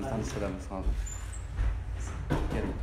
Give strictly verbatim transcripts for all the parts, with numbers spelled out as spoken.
o'zini tanishtiramiz hozir. Keling.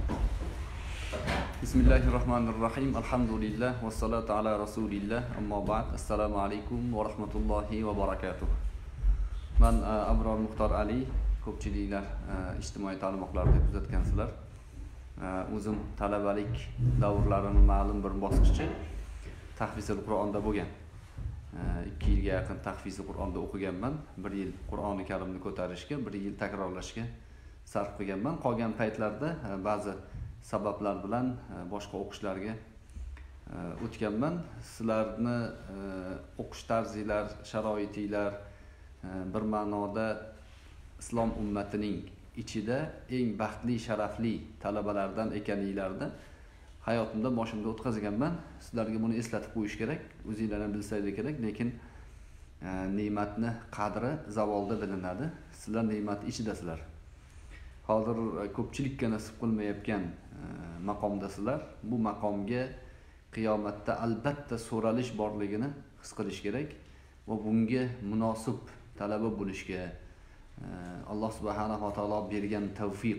Bismillahirrohmanirrohim. Alhamdulillah vassalatu ala rasulillah. Ammo ba'd. Assalomu alaykum va rahmatullohi va barakatuh. Men Abror Muxtor Ali, ko'pchiliklar ijtimoiy tarmoqlarda kuzatgansizlar. O'zim talabalik davrlarining ma'lum bir bosqichi tahfizul Qur'onda bo'lgan. ikki yilga yaqin tahfizi Qur'onda o'qiganman. bir yil Qur'oni Karimni ko'tarishga, bir yil takrorlashga sarf qilganman. Qolgan paytlarda ba'zi sabablar bilan boshqa o'qishlarga o'tganman. Sizlarni o'qish tarzinglar, sharoitinglar bir ma'noda islom ummatining ichida eng baxtli, sharafli talabalardan ekaninglarni hayotimda boshimda o'tkazganman. Sizlarga buni eslatib qo'yish kerak. O'zinglar ham bilsanglar kerak, lekin ne'matni qadri zavolda bilinadi. Sizlar ne'mat ichidasizlar. Hozir ko'pchilikka nasib qilmayotgan maqomdasizlar. Bu maqomga qiyomatda albatta so'ralish borligini his qilish kerak va bunga munosib talaba bo'lishga Alloh subhanahu va taolo bergan tavfiq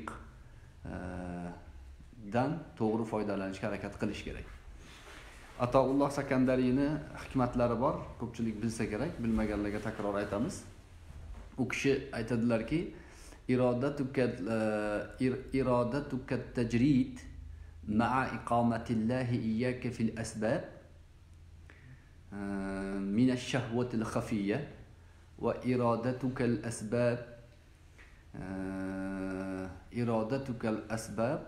dan to'g'ri foydalanishga harakat qilish kerak. Atoulloh Sakandariyni hikmatlari bor. Ko'pchilik bilsa kerak, bilmaganlarga takror aytamiz. U kishi aytadilarki, irodatuka irodatuka tajrid ma'a iqomatillahi iyyaka fil asbab min ash-shahwati al-khafiyya va irodatuka al-asbab irodatuka al-asbab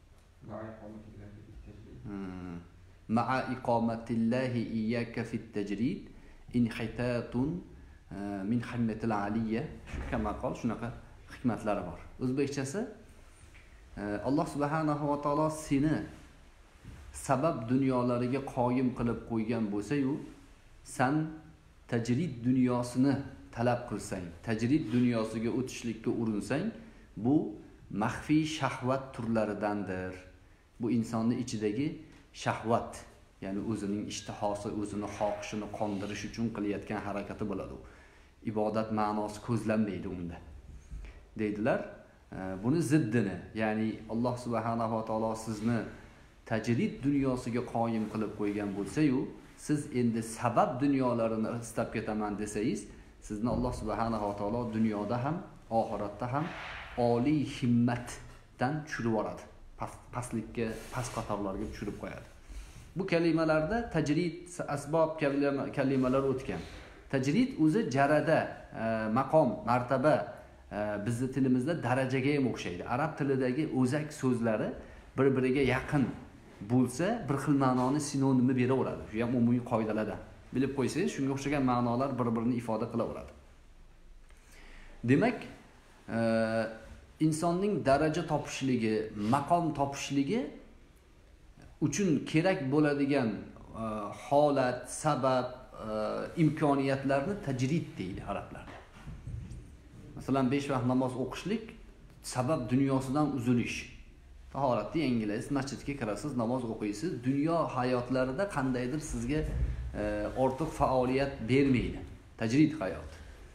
ma'a iqomatillahi iyyaka fit tajrid inhitatun min himmatil aliyya. Shu kama qol shunaqa hikmatlari bor. O'zbekchasi Alloh subhanahu va taolo seni sabab dunyolariga qoyim qilib qo'ygan bo'lsa-yu, sen tajrid dunyosini talab qilsang, tajrid dunyosiga o'tishlikka urinsang, bu maxfiy shahvat turlaridandir. Bu insonning ichidagi shahvat, ya'ni o'zining ishtihosi, o'zini xohishini qondirish uchun qilayotgan harakati bo'ladi. Ibodat ma'nosi ko'zlanmaydi unda. Deydilar. Buni ziddini, ya'ni Alloh subhanahu va taolo sizni tajrid dunyosiga qoyim qilib qo'ygan bo'lsa-yu, siz endi sabab dunyolarini istab ketaman desangiz, sizni Alloh subhanahu va taolo dunyoda ham, oxiratda ham oliy himmatdan tushirib yuboradi. Pastlikka, past qatorlarga tushirib qo'yadi. Bu kalimalarda tajrid, asbob kalimalar o'tgan. Tajrid o'zi jarada, maqom, martaba, bizning tilimizda darajaga ham o'xshaydi. Arab tilidagi o'zak so'zlari bir-biriga yaqin bo'lsa, bir xil ma'noni sinonimi beraveradi. Shu ham umumiy qoidalardan. Bilib qo'ysangiz, shunga o'xshagan ma'nolar bir-birini ifoda qilaveradi. Demak, insonning daraja topishligi, maqom topishligi uchun kerak bo'ladigan holat, sabab, imkoniyatlarni tajrid deydi arablar. Masalan, besh vaqt namoz o'qishlik sabab dunyosidan uzilish. Tahoratni yangilaysiz, masjidga kirasiz, namoz o'qiysiz, dunyo hayotlarida qandaydir sizga ortiq faoliyat bermaydi. Tajrid hayot.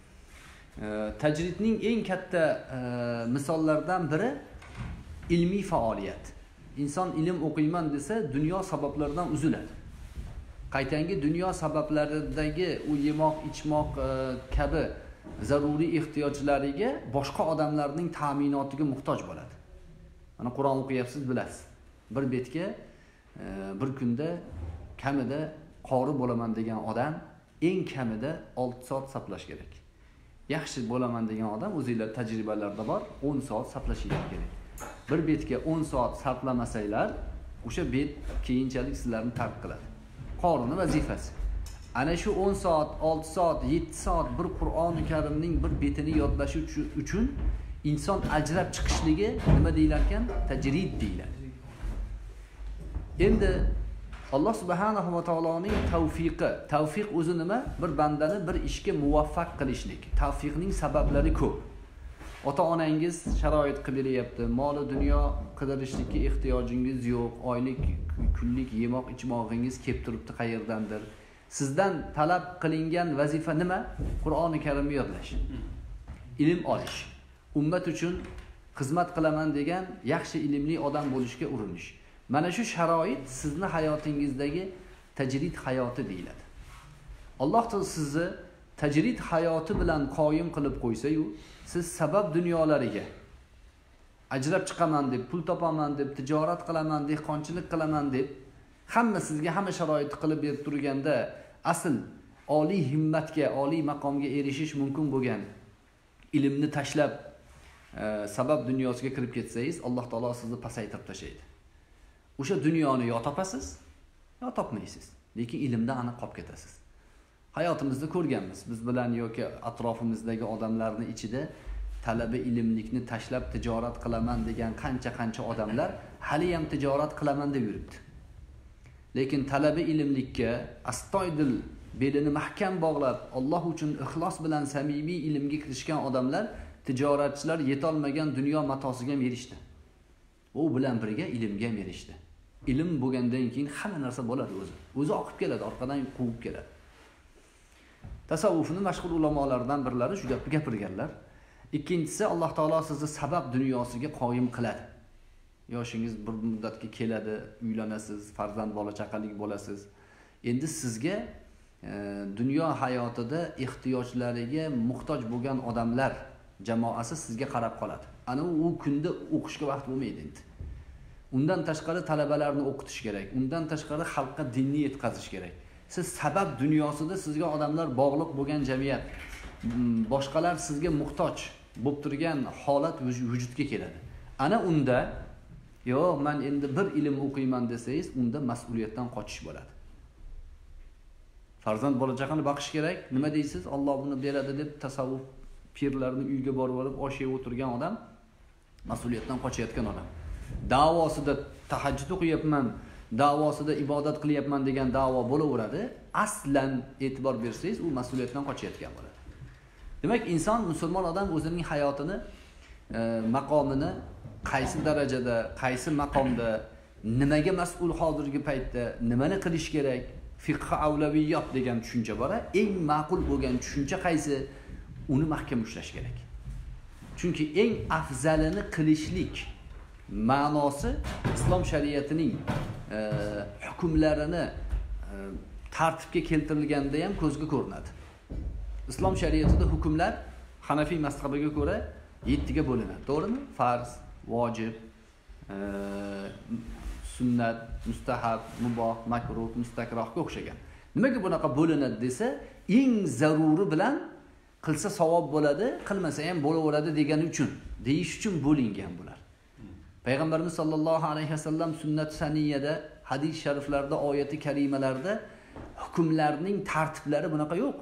Tajridning eng katta misollaridan biri ilmiy faoliyat. Inson ilm o'qiyman desa, dunyo sabablaridan uziladi. Qaytangi dunyo sabablaridagi u yemoq, ichmoq kabi zaruriy ehtiyojlariga boshqa odamlarning ta'minotiga muhtoj bo'ladi. Mana Qur'on o'qiyapsiz, bilasiz. Bir betga bir kunda kamida qori bo'laman degan odam eng kamida olti soat saplash kerak. Yaxshi bo'laman degan odam o'zingizlar tajribalarda bor, o'n soat saplashingiz kerak. Bir betga o'n soat sarflamasanglar, o'sha bet keyinchalik sizlarni tark qiladi. Qorini vazifasi. Ana shu o'n soat, olti soat, yetti soat bir Qur'oni Karimning bir betini yodlash uchun inson ajrab chiqishligi nima deylar ekan? Tajrid deyiladi. Endi Alloh subhanahu va taoloning tavfiqi, tavfiq o'zi nima? Bir bandani bir ishga muvaffaq qilishlik. Tavfiqning sabablari ko'p. Ota-onangiz sharoit qilib beryapti, mol dunyo qidirishlikka ehtiyojingiz yo'q, oylik, kunlik yemoq, ichmog'ingiz kelib turibdi qayerdandir. Sizdan talab qilingan vazifa nima? Qur'oni Karimni yodlash. Ilm olish. ummat uchun xizmat qilaman degan yaxshi ilmli odam bo'lishga urinish. Mana shu sharoit sizni hayotingizdagi tajrid hayoti deyiladi. Alloh taolo sizni tajrid hayoti bilan qoyim qilib qo'ysa-yu, siz sabab dunyolariga ajrab chiqaman deb, pul topaman deb, tijorat qilaman, dehqonchilik qilaman deb hamma sizga hamma sharoitni qilib berib turganda, asl oliy himmatga, oliy maqomga erishish mumkin bo'lgan ilmni tashlab e, sabab dunyosiga kirib ketsangiz, Alloh taolo sizni pasaytirib tashlaydi. O'sha dunyoni yo topasiz, yo topmaysiz. Lekin ilmdan aniq qolib ketasiz. Hayotimizda ko'rganmiz. Biz bilan yoki atrofimizdagi odamlarning ichida talaba ilmlikni tashlab tijorat qilaman degan qancha-qancha odamlar hali ham tijorat qilaman deb yuribdi. Lekin talaba ilmlikka astoydil belini mahkam bog'lab, Alloh uchun ixlos bilan samimiy ilmga kirishgan odamlar, tijoratchilar yetolmagan dunyo matosiga erishdi. U bilan birga ilmga erishdi. Ilm bo'lgandan keyin hamma narsa bo'ladi o'zi. O'zi oqib keladi, orqadan quvib keladi. Tasavvufni mashhur ulamolardan birlari shu gapni gapirganlar. Ikkinchisi, Alloh taolo sizni sabab dunyosiga qoyim qiladi. Yoshingiz bir muddatga keladi, uylanasiz, farzand bola chaqalik bo'lasiz. Endi sizga e, dunyo hayotida ehtiyojlariga muhtoj bo'lgan odamlar jamoasi sizga qarab qoladi. Ana u kunda o'qishga vaqt bo'lmaydi endi. Undan tashqari talabalarni o'qitish kerak. Undan tashqari xalqqa dinni yetkazish kerak. Siz sabab dunyosida sizga odamlar bog'liq bo'lgan jamiyat, boshqalar sizga muhtoj bo'lib turgan holat vujudga keladi. Ana unda, yo'q, men endi bir ilm o'qiyman desangiz, unda mas'uliyatdan qochish bo'ladi. Farzand bola chaqani baqish kerak. Nima deysiz? Alloh buni beradi deb tasavvuf pirlarning uyiga borib olib osh yeb o'tirgan odam mas'uliyatdan qochayotgan odam. Davosida tahajjud o'qiyapman, davosida ibodat qilyapman degan da'vo bo'laveradi. Aslan e'tibor bersangiz, u mas'uliyatdan qochayotgan bo'ladi. Demak, inson, musulmon odam o'zining hayotini, e, maqomini qaysi darajada, qaysi maqomda, nimaga mas'ul hozirgi paytda, nimani qilish kerak, fiqh avlaviyot degan tushuncha bor. Eng ma'qul bo'lgan tushuncha qaysi? Uni mahkam ushlash kerak. Chunki eng afzalini qilishlik ma'nosi islom shariatining e, hukmlarini e, tartibga keltirilganda ham ko'zga ko'rinadi. Islom shariatida hukmlar Hanafiy mazhabiga ko'ra yetti ga bo'linadi. To'g'rimi? Farz, vojib, e, sunnat, mustahab, muboh, makruh, mustakrahga o'xshagan. Nimaga bunaqa bo'linadi desa, eng zaruri bilan qilsa savob bo'ladi, qilmasa ham bo'laveradi degani uchun, deyish uchun bo'lingan bular. Payg'ambarimiz sollallohu alayhi vasallam sunnat saniyada, hadis shariflarda, oyati karimalarda hukmlarning tartiblari bunaqa yo'q.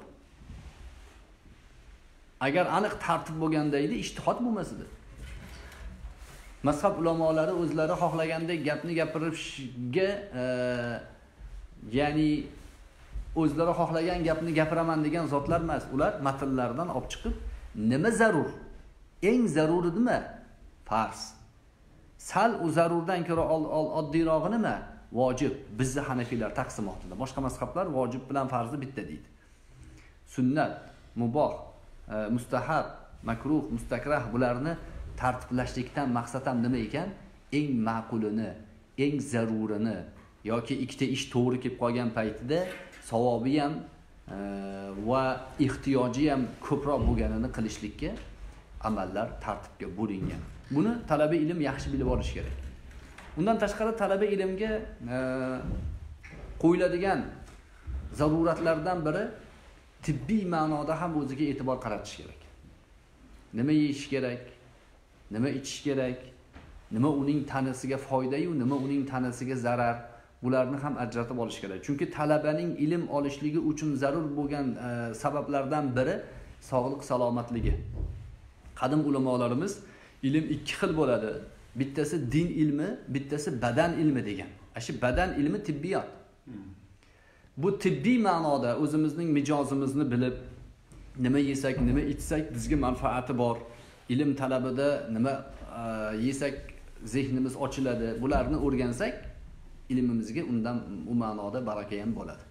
Agar aniq tartib bo'lganda edi, ijtihod bo'lmas edi. Mazhab ulamolari o'zlari xohlagandek gapni gapirishga, e, ya'ni o'zlari xohlagan gapni gapiraman degan zotlar emas. Ular matnlardan olib chiqib, nima zarur? Eng zaruri nima? Farz. Sal u zarurdan ko'ra oddiyrog'i nima? Vojib. Bizning Hanafiylar taqsimotida. Boshqa mazhablar vojib bilan farzni bitta deydi. Sunnat, muboh, e, mustahab, makruh, mustakrah bularni tartiblashlikdan maqsad ham nima ekan? Eng ma'qulini, eng zarurini yoki ikkita ish to'g'ri kelib qolgan paytida savobi ham e, va ehtiyoji ham ko'proq bo'lganini qilishlikka amallar tartibga bo'lingan. Buni talaba ilm yaxshi bilib olish kerak. Undan tashqari talaba ilmga e, qo'yiladigan zaruratlardan biri tibbiy ma'noda ham o'ziga e'tibor qaratish kerak. Nima yeyish kerak? Nima ichish kerak? Nima uning tanasiga foyda-yu, nima uning tanasiga zarar? Bularni ham ajratib olish kerak. Chunki talabaning ilm olishligi uchun zarur bo'lgan e, sabablardan biri sog'liq salomatligi. Qadim ulamolarimiz ilm ikki xil bo'ladi. Bittasi din ilmi, bittasi badan ilmi degan. Shu badan ilmi tibbiyot. Bu tibbiy ma'noda o'zimizning mijozimizni bilib, nima yesak, nima ichsak bizga manfaati bor. Ilm talabida nima e, yesak zehnimiz ochiladi. Bularni o'rgansak, ilmimizga undan u ma'noda baraka ham bo'ladi.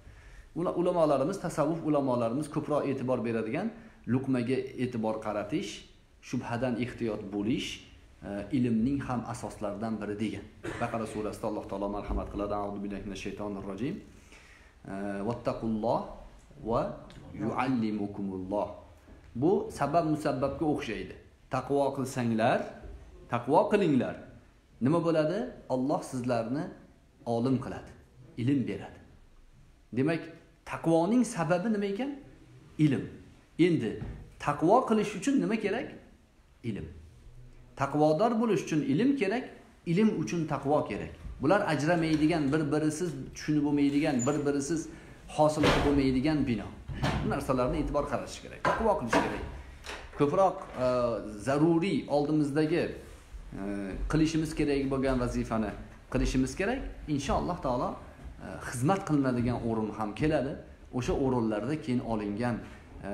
Ulamolarimiz, tasavvuf ulamolarimiz ko'proq e'tibor beradigan luqmaga e'tibor qaratish, shubhadan ehtiyot bo'lish ilmning ham asoslaridan biri degan. Baqara surasida Alloh taolo marhamat qiladi. A'udhu billahi minash shaytonir rojim. Vattaqulloh va yuallimukumulloh. Bu sabab musabbabga o'xshaydi. Taqvo qilsanglar, taqvo qilinglar. Nima bo'ladi? Alloh sizlarni olim qiladi, ilm beradi. Demak, taqvoning sababi nima ekan? Ilm. Endi taqvo qilish uchun nima kerak? Ilm. Taqvodor bo'lish uchun ilm kerak, ilm uchun taqvo kerak. Bular ajramaydigan, bir-birisiz tushunib bo'lmaydigan, bir-birisiz hosil qilib bo'lmaydigan bino. Bu narsalarni e'tibor qaratish kerak. Taqvo qilish kerak. Ko'proq e, zaruriy oldimizdagi e, qilishimiz kerak bo'lgan vazifani qilishimiz kerak. Inshaalloh taolo e, xizmat qilinadigan o'rin ham keladi. O'sha o'rinlarda keyin olingan e,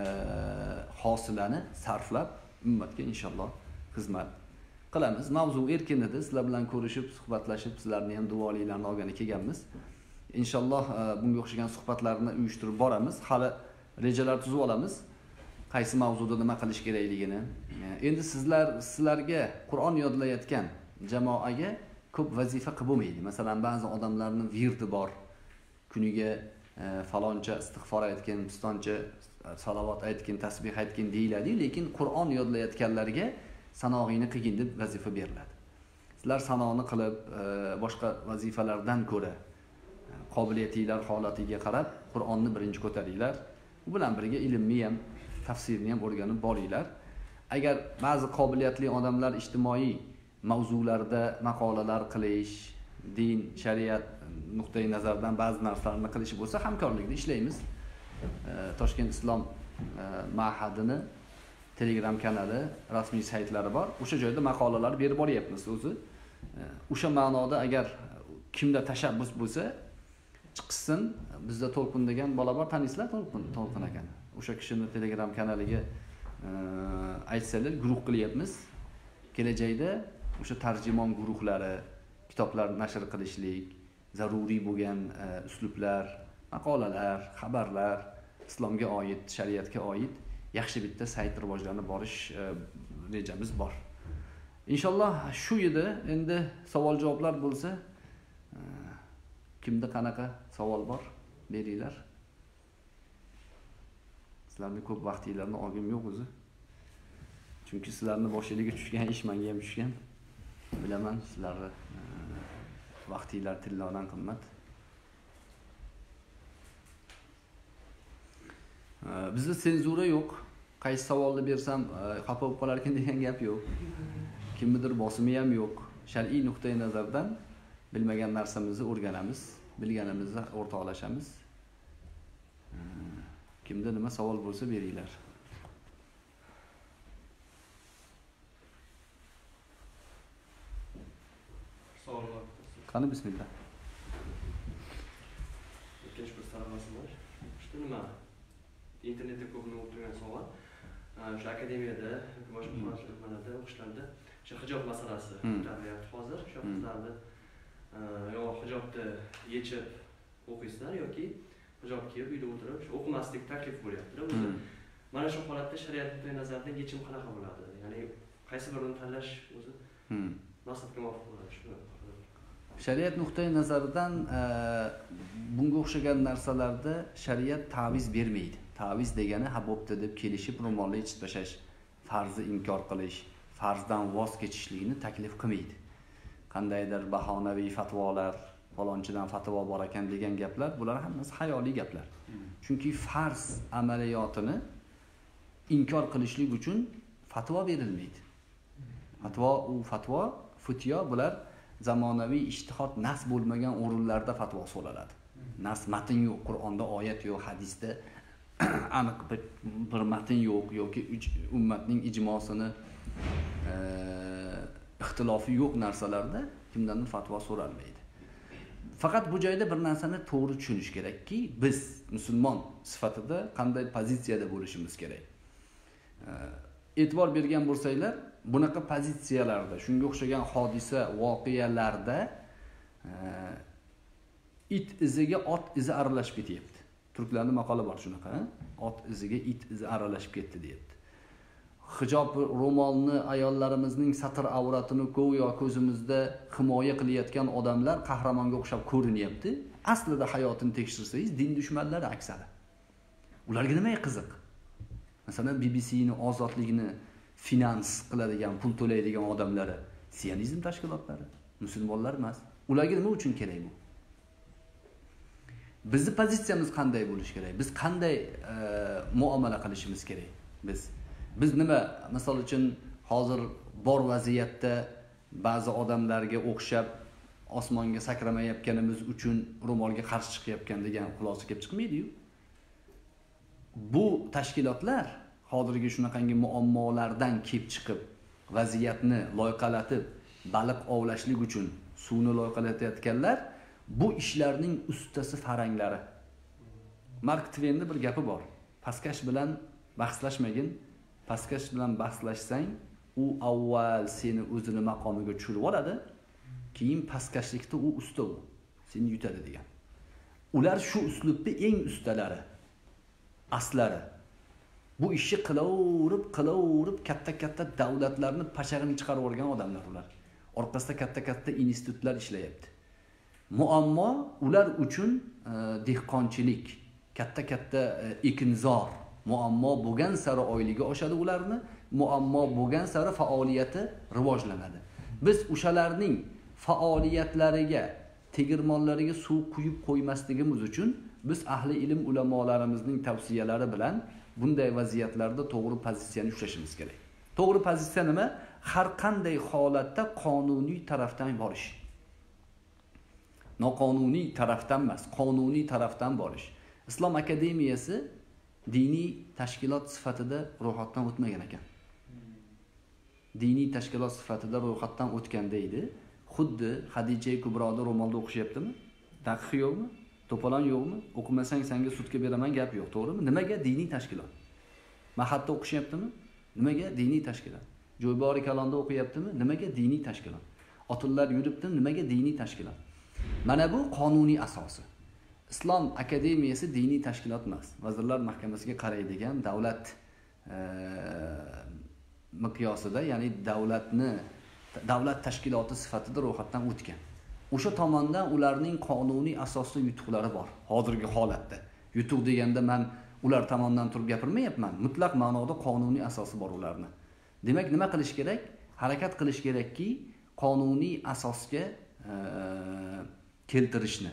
hosilani sarflab ummatga inshaalloh xizmat qilamiz. Mavzu erkin edi. Sizlar bilan ko'rishib, suhbatlashib, sizlarni ham duolarni olgani kelganmiz. Inshaalloh bunga o'xshagan suhbatlarni uyushtirib boramiz. Hali rejalar tuzib olamiz. Qaysi mavzuda nima qilish kerakligini. Endi sizlar sizlarga Qur'on yodlayotgan jamoaga ko'p vazifa qilib bo'lmaydi. Masalan, ba'zi odamlarning virdi bor. Kuniga faloncha istig'for aytgan, pistoncha salovat aytgan, tasbih aytgan deyiladi, lekin Qur'on yodlayotganlarga sanog'ini qilgin deb vazifa beriladi. Sizlar sanog'ini qilib, boshqa vazifalardan ko'ra qobiliyatinglar holatiga qarab Qur'onni birinchi ko'taringlar. Bu bilan birga ilmni ham, tafsirni ham o'rganib boringlar. Agar ba'zi qobiliyatli odamlar ijtimoiy mavzularda maqolalar qilish, din, shariat nuqtai nazardan ba'zi narsalarni qilish bo'lsa, hamkorlikda ishlaymiz. Toshkent Islom ma'hadini Telegram kanali, rasmiy saytlari bor. O'sha joyda maqolalar berib boryapmiz o'zi. O'sha ma'noda agar kimda tashabbus bo'lsa, chiqsin. Bizda To'lqin degan bola bor, tanisizlar To'lqin, To'lqin akani. O'sha kishini Telegram kanaliga aytsalar, guruh qilyapmiz. Kelajakda o'sha tarjimon guruhlari, kitoblar nashr qilishlik, zaruriy bo'lgan uslublar, maqolalar, xabarlar, islomga oid, shariatga oid yaxshi bitta sayt rivojlanib borish rejamiz bor. Inshaalloh shu edi. Endi savol-javoblar bo'lsa, kimda qanaqa savol bor, beringlar. Sizlarning ko'p vaqtinglarni olgim yo'q o'zi. Chunki sizlarning boshiga tushgan ish menga ham tushgan. Bilaman, sizlarning vaqtinglar tillodan qimmat. Bizda senzura yo'q. Qaysi savolni bersam xafa bo'lib qolar ekan degan gap yo'q. Kimnidir bosimi ham yo'q. Shar'iy nuqtai nazardan bilmagan narsamizni o'rganamiz, bilganimizni o'rtoqlashamiz. Kimda nima savol bo'lsa beringlar. Savollar. Qani bismillah. Ikkinchi bir savolimiz bor. Shu nima? Internetda ko'p o'tirgan savol. O'sha akademiyada, boshqa nimalarda, o'qishlarda o'sha hijob masalasi ko'tarilyapti hozir. O'sha qizlarni yo hijobni yechib o'qiysizlar yoki hijob kiyib uyda o'tirib shu o'qimaslik taklif bo'lyapti. O'zi mana shu holatda shariat nuqtai nazaridan yechim qanaqa bo'ladi? Ya'ni qaysi birini tanlash o'zi maqsadga muvofiq bo'ladi shu. Shariat nuqtai nazaridan bunga o'xshagan narsalarda shariat ta'viz bermaydi. Ta'viz degani ha bo'pti deb kelishib ro'molni yechib tashlash, farzni inkor qilish, farzdan voz kechishlikni taklif qilmaydi. Qandaydir bahonaviy fatvolar, falonchidan fatvo bor ekan degan gaplar, bular hammasi xayoliy gaplar. Chunki farz amaliyotini inkor qilishlik uchun fatvo berilmaydi. Fatvo u fatvo, futyo bular zamonaviy ijtihod nas bo'lmagan o'rinlarda fatvo so'raladi. Nas matn yo'q, Qur'onda oyat yo'q, hadisda aniq bir matn yo'q yoki ummatning ijmosini ixtilofi yo'q narsalarda kimdandir fatvo so'ralmaydi. Faqat bu joyda bir narsani to'g'ri tushunish kerakki, biz musulmon sifatida qanday pozitsiyada bo'lishimiz kerak. E'tibor bergan bo'lsanglar, bunaqa pozitsiyalarda, shunga o'xshagan hodisa, voqealarda it iziga ot izi aralashib ketyapti. Turklarning maqoli bor shunaqa, ot iziga it izi aralashib ketdi deyapti. hijob ro'molni ayollarimizning satr avratini go'yo ko'zimizda himoya qilayotgan odamlar qahramonga o'xshab ko'rinyapti. Aslida hayotini tekshirsangiz din dushmanlari aksari. Ularga nima qiziq? Masalan, B B C'ni ozodlikni finans qiladigan, pul to'laydigan odamlari sionizm tashkilotlari, musulmonlar emas. Ularga nima uchun kerak bu? Bizning pozitsiyamiz qanday bo'lishi kerak? Biz qanday e, muomala qilishimiz kerak? Biz biz nima, misol uchun hozir bor vaziyatda ba'zi odamlarga o'xshab osmonga sakramayotganimiz uchun ro'molga qarshi chiqayotgan degan xulosa kelib chiqmaydi-yu. Bu tashkilotlar hozirgi shunaqangi muammolardan kelib chiqib, vaziyatni loyqalatib, baliq ovlashlik uchun suvni loyqalatayotganlar, bu ishlarning ustasi faranglari. Mark Twainning bir gapi bor. Pastkash bilan bahslashmagin. Pastkash bilan bahslashsang, u avval seni o'zini maqomiga tushirib oladi, keyin pastkashlikda u usta u, seni yutadi degan. Ular shu uslubda eng ustalari, aslari. Bu ishni qilaverib, qilaverib katta-katta davlatlarni pachag'ini chiqarib o'rgan odamlar ular. Orqasida katta-katta institutlar ishlayapti. Muammo ular uchun e, dehqonchilik, katta-katta e, ekinzor, muammo bo'lgan sari oyligi oshadi ularni, muammo bo'lgan sari faoliyati rivojlanadi. Biz o'shalarning faoliyatlariga, tegirmonlariga suv quyib qo'ymasligimiz uchun biz ahli ilm ulamolarimizning tavsiyalari bilan bunday vaziyatlarda to'g'ri pozitsiyani ushlashimiz kerak. To'g'ri pozitsiya nima? Har qanday holatda qonuniy tarafdan borish. Noqonuniy tarafdan emas, qonuniy tarafdan borish. Islom akademiyasi diniy tashkilot sifatida ro'yxatdan o'tmagan ekan. Diniy tashkilot sifatida ro'yxatdan o'tganda edi. Xuddi Xadija Kubroda ro'molda o'qishyaptimi? Taqiq yo'qmi? To'polon yo'qmi? O'qimasang senga sudga beraman gap yo'q, to'g'rimi? Nimaga diniy tashkilot? Mahatda o'qishyaptimi? Nimaga diniy tashkilot? Jo'ybori kalonda o'qiyaptimi? Nimaga diniy tashkilot? Otullar yuribdi, nimaga diniy tashkilot? Mana bu qonuniy asosi. Islom akademiyasi diniy tashkilot emas. Vazirlar Mahkamasiga qaraydigan davlat e, miqyosida, ya'ni davlatni davlat tashkiloti sifatida ro'yxatdan o'tgan. O'sha tomondan ularning qonuniy asosli yutuqlari bor. Hozirgi holatda. Yutuq deganda men ular tomonidan turib gapirmayapman. Mutlaq ma'noda qonuniy asosi bor ularning. Demak, nima qilish kerak? Harakat qilish kerakki, qonuniy asosga e, keltirishni.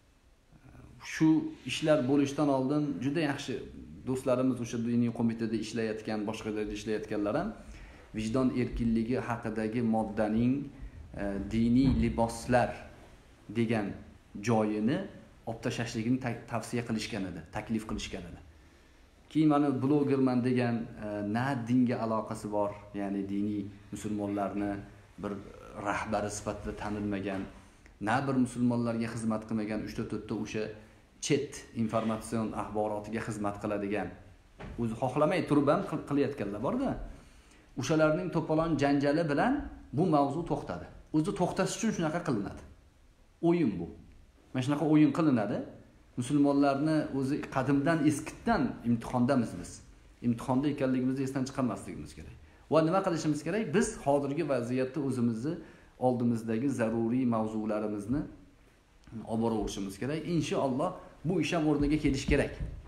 Shu ishlar bo'lishdan oldin juda yaxshi do'stlarimiz o'sha diniy qo'mitada ishlayotgan, boshqa joyda ishlayotganlar ham vijdon erkinligi haqidagi moddaning e, diniy liboslar degan joyini olib tashlashligini tavsiya qilishgan edi, taklif qilishgan edi. Keyin mana blogerman degan e, na dinga aloqasi bor, ya'ni diniy musulmonlarni bir rahbari sifatida tanilmagan, na bir musulmonlarga xizmat qilmagan uch ta to'rt ta o'sha chet informatsion axborotiga xizmat qiladigan, o'zi xohlamay turib ham qilayotganlar bor-da. O'shalarning to'polon janjali bilan bu mavzu to'xtadi. O'zi to'xtatish uchun shunaqa qilinadi. O'yin bu. Mana shunaqa o'yin qilinadi. Musulmonlarni o'zi qadimdan eskitdan imtihondamiz biz. Imtihonda ekanligimizni esdan chiqarmasligimiz kerak. Va nima qilishimiz kerak? Biz hozirgi vaziyatda o'zimizni oldimizdagi zaruriy mavzularimizni olib boraverishimiz kerak. Inshaalloh bu ish ham o'rniga kelish kerak.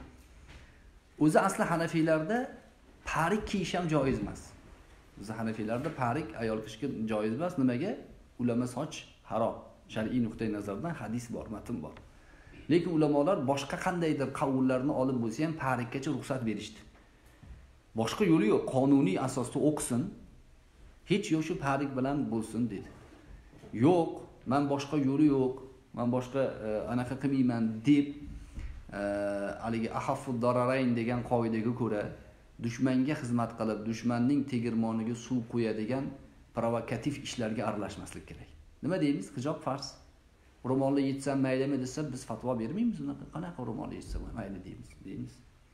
O'zi asli Hanafiylarda parik kiyish ham joiz emas. Biz Hanafiylarda parik ayol kishga joiz emas. Nimaga? Ulama soch harom. Shar'iy nuqtai nazardan hadis bor, matn bor. Lekin ulamolar boshqa qandaydir qavullarni olib bo'lsa ham parikkacha ruxsat berishdi. Boshqa yo'li yo'q, qonuniy asosda o'qisin. Hech yo'q shu parik bilan bo'lsin dedi. Yo'q, men boshqa yo'li yo'q. Men boshqa e, anaqa qilmayman deb e, haligi ahaffud dararayn degan qoidaga ko'ra dushmanga xizmat qilib, dushmanning tegirmoniga suv qo'yadigan provokativ ishlarga aralashmaslik kerak. Nima deymiz? Hijob farz. Ro'molni yetsam maylimi desa, biz fatvo bermaymiz. Unaqa qanaqa ro'molni yetsam mayli deymiz, deymiz.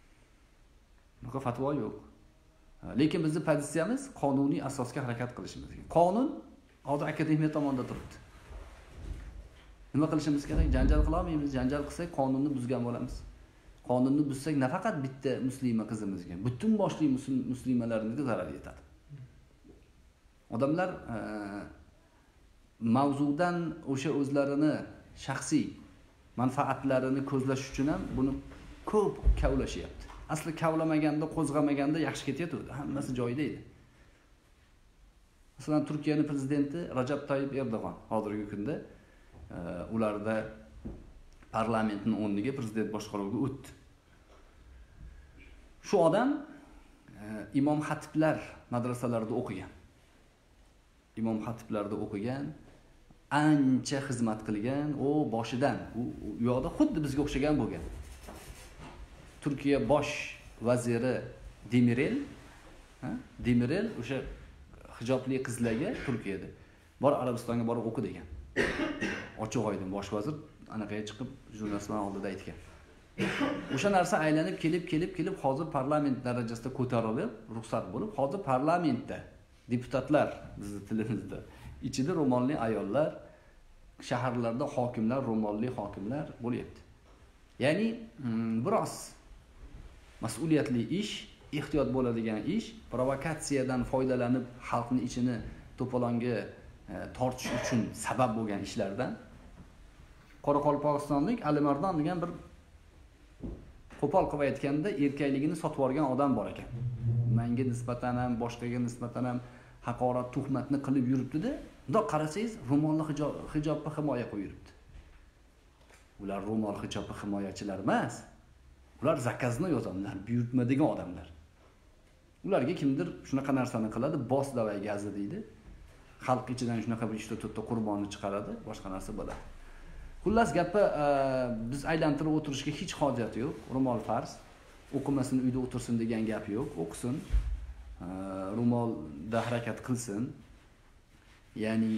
Unaqa fatvo yo'q. Lekin bizning pozitsiyamiz qonuniy asosga harakat qilishimiz kerak. Qonun hozir akademiya tomonidan turibdi. Nima qilishimiz kerak? Janjal qila olmaymiz. Janjal qilsak qonunni buzgan bo'lamiz. Qonunni buzsak nafaqat bitta muslima qizimizga, butun boshli muslimalarimizga zarar yetadi. Odamlar e, mavzudan o'sha o'zlarini shaxsiy manfaatlarini ko'zlash uchun ham buni ko'p kavlashyapti. Asli kavlamaganda, qo'zg'amaganda yaxshi ketyapti, hammasi joyida edi. Masalan, Turkiyaning prezidenti Rajab Tayyip Erdo'g'on hozirgi kunda e, ularda parlamentning o'rniga prezident boshqaruviga o'tdi. Shu odam e, imom xatiblar madrasalarida o'qigan. Imom xatiblarda o'qigan, ancha xizmat qilgan, o boshidan u yoqda xuddi bizga o'xshagan bo'lgan. Turkiya bosh vaziri Demirel, ha? Demirel o'sha hijobli qizlarga Turkiyada bor Arabistonga borib o'qi degan. Ochiq oydin bosh vazir anaqaga chiqib jurnalistlar oldida aytgan. O'sha narsa aylanib kelib kelib kelib hozir parlament darajasida ko'tarilib, ruxsat bo'lib, hozir parlamentda deputatlar bizning tilimizda ichida ro'molli ayollar, shaharlarda hokimlar, ro'molli hokimlar bo'lyapti. Ya'ni biroz mas'uliyatli ish, ehtiyot bo'ladigan ish, provokatsiyadan foydalanib xalqni ichini to'polonga e, tortish uchun sabab bo'lgan ishlardan Qoraqalpog'istonlik Alimardon degan bir qo'pol qilib aytganda erkakligini sotib olgan odam bor ekan. Menga nisbatan ham, boshqaga nisbatan ham haqorat, tuhmatni qilib yuribdi-da, bundoq qarasangiz ro'molli hijob, hijobni himoya qilib yuribdi. Ular ro'mol hijobni himoyachilar emas. Ular zakazni yozadilar, buyurtmaydigan odamlar. Ularga kimdir shunaqa narsani qiladi, bos davay gazi deydi. Xalq ichidan shunaqa bir ishda to'rtta qurbonni chiqaradi, boshqa narsa bo'ladi. Xullas gapni biz aylantirib o'tirishga hech hojat yo'q. Ro'mol farz, o'qimasin, uyda o'tirsin degan gap yo'q. O'qisin, ro'molda harakat qilsin. Ya'ni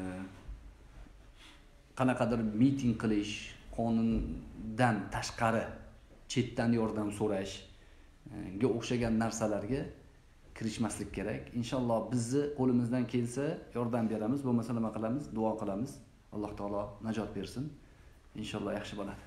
qanaqadir miting qilish, qonundan tashqari chetdan yordam so'rashga o'xshagan narsalarga kirishmaslik kerak. Inshaalloh bizni qo'limizdan kelsa yordam beramiz, bo'lmasa nima qilamiz? Duo qilamiz. Alloh taolo najot bersin. Inshaalloh yaxshi bo'ladi.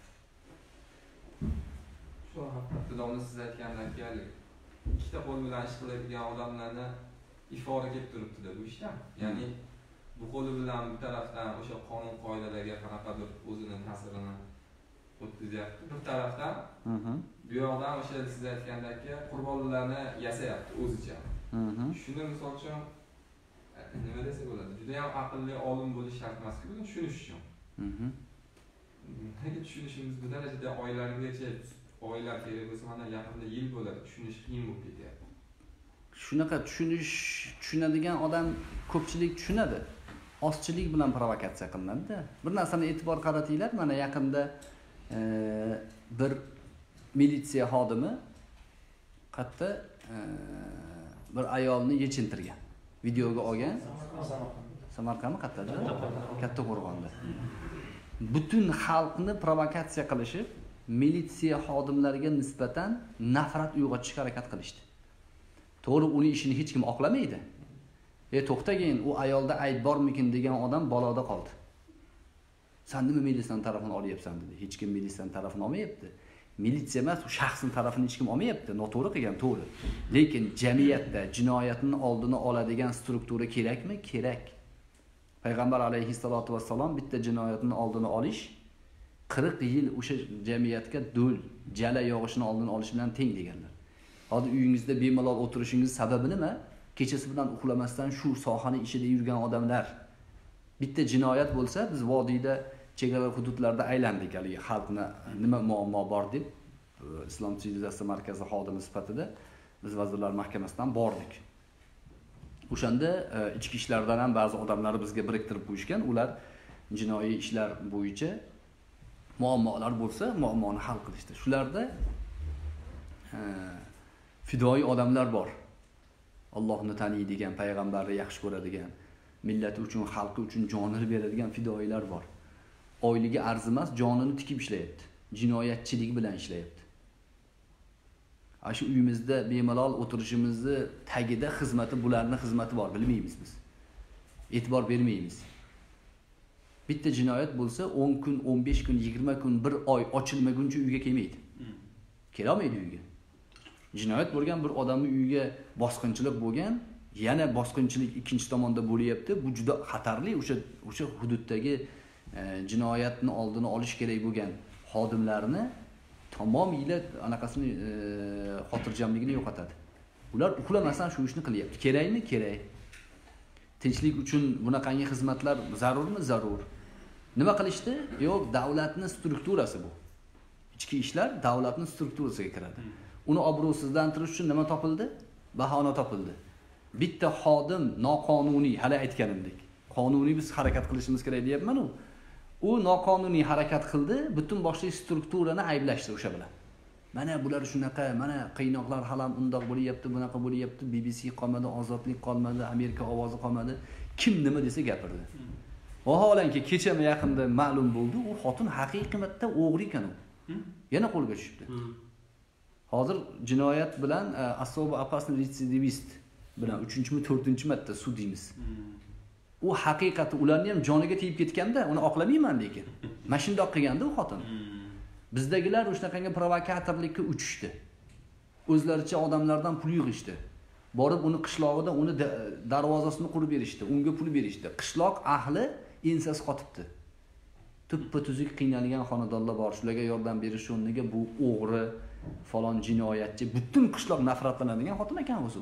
Shu haqida siz aytgandan keyin ikkita qo'l bilan ish qiladigan odamlarni ifori kelib turibdi-da bu ishda. Ya'ni bu qo'li bilan bir tarafdan o'sha qonun qoidalarga qanaqadir o'zini ta'sirini o'tkazyapti. Bir tarafdan bu yoqdan o'sha siz aytgandagi qurbonlarni yasayapti o'zicha. Shuni misol uchun nima desa bo'ladi? Juda ham aqlli olim bo'lish shart emas-ku, buni tushunish uchun. Nega tushunishimiz bu darajada oylargacha oylar kerak bo'lsa, mana yaqinda yil bo'ladi, tushunish qiyin bo'lib ketyapti. Shunaqa tushunish, tushunadigan odam ko'pchilik tushunadi. Ozchilik bilan provokatsiya qilinadi-da. Bir narsani e'tibor qaratinglar, mana yaqinda e, bir militsiya xodimi qatta e, bir ayolni yechintirgan. Videoga olgan. Samarqandmi qattadir? Katta Qo'rg'onda. Butun xalqni provokatsiya qilishib, militsiya xodimlariga nisbatan nafrat uyg'otishga harakat qilishdi. To'g'ri, uni ishini hech kim oqlamaydi. E to'xtagin, u ayolda ayb bormikin degan odam baloda qoldi. Sen nima militsiyaning tarafini olyapsan dedi. Hech kim militsiyaning tarafini olmayapti. Militsiya emas, u shaxsning tarafini hech kim olmayapti. Noto'g'ri qilgan, to'g'ri. Lekin jamiyatda jinoyatning oldini oladigan struktura kerakmi? Kerak. Payg'ambar alayhissalotu vassalom bitta jinoyatning oldini olish qirq yil o'sha jamiyatga do'l, jala yog'ishini oldini olish bilan teng deganlar. Hozir uyingizda bemalol o'tirishingiz sababi nima? Kechasi bilan uxlamasdan shu sohani ishida yurgan odamlar. Bitta jinoyat bo'lsa, biz vodiyda chegara hududlarda aylandik, haligi xalqni nima muammo bor deb Islom sivilizatsiya markazi xodimi sifatida biz Vazirlar Mahkamasidan bordik. O'shanda ichki ishlardan ham ba'zi odamlar bizga biriktirib qo'yishgan, ular jinoiy ishlar bo'yicha muammolar bo'lsa, muammoni hal qilishdi. Shularda fidoi odamlar bor. Allohni taniydigan, payg'ambarni yaxshi ko'radigan, millati uchun, xalqi uchun jonini beradigan fidoilar bor. Oyligi arzimas, jonini tikib ishlayapti. Jinoyatchilik bilan ishlayapti. Shu uyimizda bemalol o'tirishimizni tagida xizmati, bularning xizmati bor, bilmaymiz biz. E'tibor bermaymiz. Bitta jinoyat bo'lsa o'n kun, o'n besh kun, yigirma kun, bir oy ochilmaguncha uyga kelmaydi. Kelolmaydi uyga. Jinoyat bo'lgan bir odamning uyiga bosqinchilik bo'lgan, yana bosqinchilik ikkinchi tomonda bo'lyapti. Bu juda xatarli. O'sha o'sha hududdagi e, jinoyatni oldini olish kerak bo'lgan xodimlarni tamomiyla anaqasini e, xotirjamligini yo'qotadi. Ular uxlamasdan shu ishni qilyapti. Kerakmi? Kerak. Tinchlik uchun bunaqangi xizmatlar zarurmi? Zarur. Nima qilishdi? Yo'q, davlatning strukturasi bu. Ichki ishlar davlatning strukturasiga kiradi. Uni obro'sizlantirish uchun nima topildi? Bahona topildi. Bitta xodim noqonuniy, hali aytganimdek, qonuniy biz harakat qilishimiz kerak deyapman u. U noqonuniy harakat qildi, butun boshli strukturani ayblashdi o'sha bilan. Mana bular shunaqa, mana qiynoqlar ham undoq bo'lyapti, bunaqa bo'lyapti, B B C qolmadi, ozodlik qolmadi, Amerika ovozi qolmadi. Kim nima desa gapirdi. Vaholanki kechama yaqinda ma'lum bo'ldi, u xotin haqiqatda o'g'ri ekan u. Yana qo'lga tushibdi. Hozir jinoyat bilan особо опасный retsidivist bilan uchinchi mi to'rtinchi marta sudimiz. U haqiqati ularni ham joniga tegib ketganda, uni oqlamayman lekin. Mana shundoq qilganda u xotin. Bizdagilar o'shanaqangi provokatorlikka uchishdi. O'zlaricha odamlardan pul yig'ishdi. Borib uni qishlog'ida uni darvozasini qurib berishdi, unga pul berishdi. Qishloq ahli ensasi qotibdi. Tuppa-tuzuk qiynalgan xonadonlar bor, shularga yordam berish o'rniga bu o'g'ri, falon jinoyatchi, butun qishloq nafratlanadigan xotin ekan o'zi.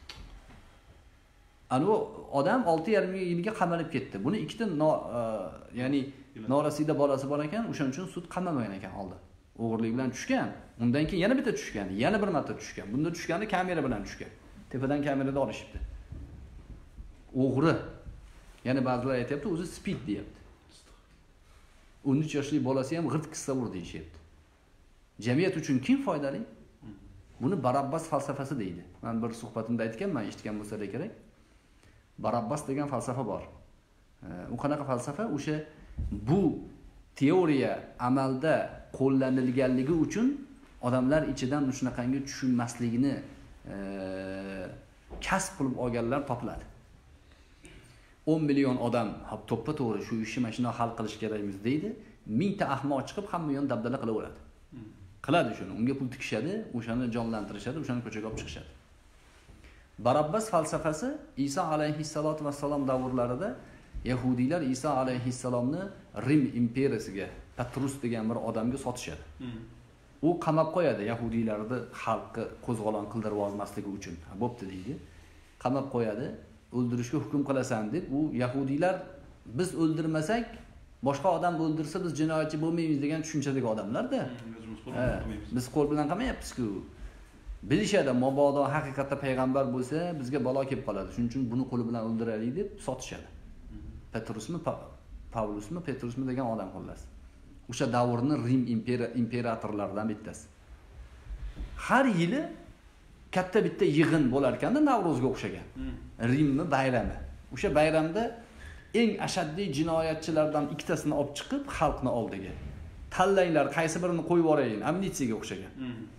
Ani odam olti yarim yilga qamalib ketdi. Buni ikkita no, uh, ya'ni norasida bolasi bor ekan, o'shaning uchun sud qamamagan ekan oldin. O'g'irlik bilan tushgan. Undan keyin yana bitta tushgan, yana bir marta tushgan. Bunda tushgani kamera bilan tushgan. Tepadan kamerada olishibdi. O'g'ri. Yana ba'zilar aytayapti, o'zi speed deyapti. o'n uch yoshli bolasi ham g'irt qissa urdi deyapti. Jamiyat uchun kim foydali? Buni Barabbas falsafasi deydi. Men bir suhbatimda aytganman, eshitgan bo'lsa kerak. Barabbas degan falsafa bor. U qanaqa falsafa? O'sha bu teoriya amalda qo'llanilganligi uchun odamlar ichidan shunaqangi tushunmasligini e, kasb qilib olganlar topiladi. o'n million odam to'ppa to'g'ri shu ishni mana shunday hal qilish kerakmiz deydi. mingta ahmoq chiqib hamma yon dabdala qilaveradi. Qiladi shuni, unga pul tikishadi, o'shani jonlantirishadi, o'shani ko'chaga olib chiqishadi. Barabbas falsafasi Iso alayhissalatu vassalom davrlarida Yahudiylar Iso alayhissalomni Rim imperiyasiga, Petrus degan bir odamga sotishadi. U qamab qo'yadi Yahudiylarni xalqni qo'zg'olon qildirib olmasligi uchun. Bo'pti deydi. Qamab qo'yadi, o'ldirishga hukm qilasan deb, u Yahudiylar biz o'ldirmasak, boshqa odam o'ldirsa biz jinoyatchi bo'lmaymiz degan tushunchadagi odamlar-da. Biz qo'l bilan qilmayapmiz-ku. Bilishadi, mabodo haqiqatda payg'ambar bo'lsa, bizga balo kelib qoladi. Shuning uchun buni qo'li bilan o'ldiraylik deb sotishadi. Petrusmi, Pavlusmi, Petrusmi degan odam xullas. O'sha davrning Rim imperatorlaridan bittasi. Har yili katta bitta yig'in bo'lar ekanda Navro'zga o'xshagan. Rimni bayrami. O'sha bayramda eng ashaddiy jinoyatchilardan ikkitasini olib chiqib xalqni oldiga tanlanglar, qaysi birini qo'yib yuborayin, amnistiyaga o'xshagan.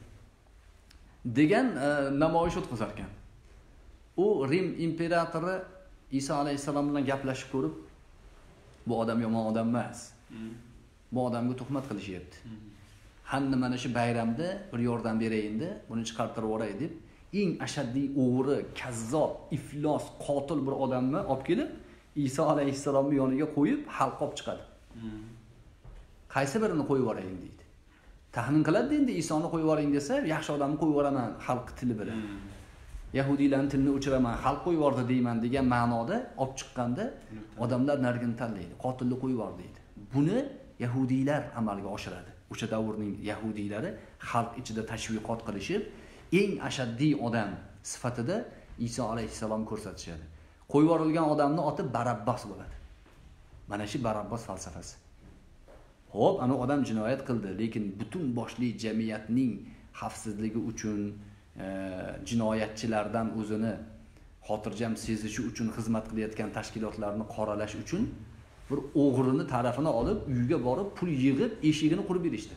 degan namoyish o'tkazar ekan. U Rim imperatori Iso alayhisalom bilan gaplashib ko'rib, bu odam yomon odam emas. Bu odamga tuhmat qilishyapti. Hanni mana shu bayramda bir yordam berayinda, buni chiqartirib yuboray deb, eng ashaddiy o'g'ri, kazzob, iflos, qotil bir odamni olib kelib, Iso alayhisalomning yoniga qo'yib, xalq olib chiqadi. Qaysi birini qo'yib yuborayin deydi. Taxmin qiladi endi Isoni qo'yib yuboring desa, yaxshi odamni qo'yib yuboraman xalq tili bilan. Yahudiylarning tilini o'chiraman, xalq qo'yib yubordi deyman degan ma'noda olib chiqqanda odamlar nargini tanlaydi, qotilni qo'yib yubor deydi. Buni Yahudiylar amalga oshiradi. O'sha davrning Yahudiylari xalq ichida tashviqot qilishib, eng ashaddiy odam sifatida Iso alayhisalom ko'rsatishadi. Qo'yib yuborilgan odamning oti Barabbas bo'ladi. Mana shu Barabbas falsafasi. Xo'p, ana odam jinoyat qildi, lekin butun boshli jamiyatning xavfsizligi uchun, e, jinoyatchilardan o'zini xotirjam sezishi uchun xizmat qilayotgan tashkilotlarni qoralash uchun bir o'g'rini tarafini olib, uyiga borib, pul yig'ib, eshigini qurib berishdi.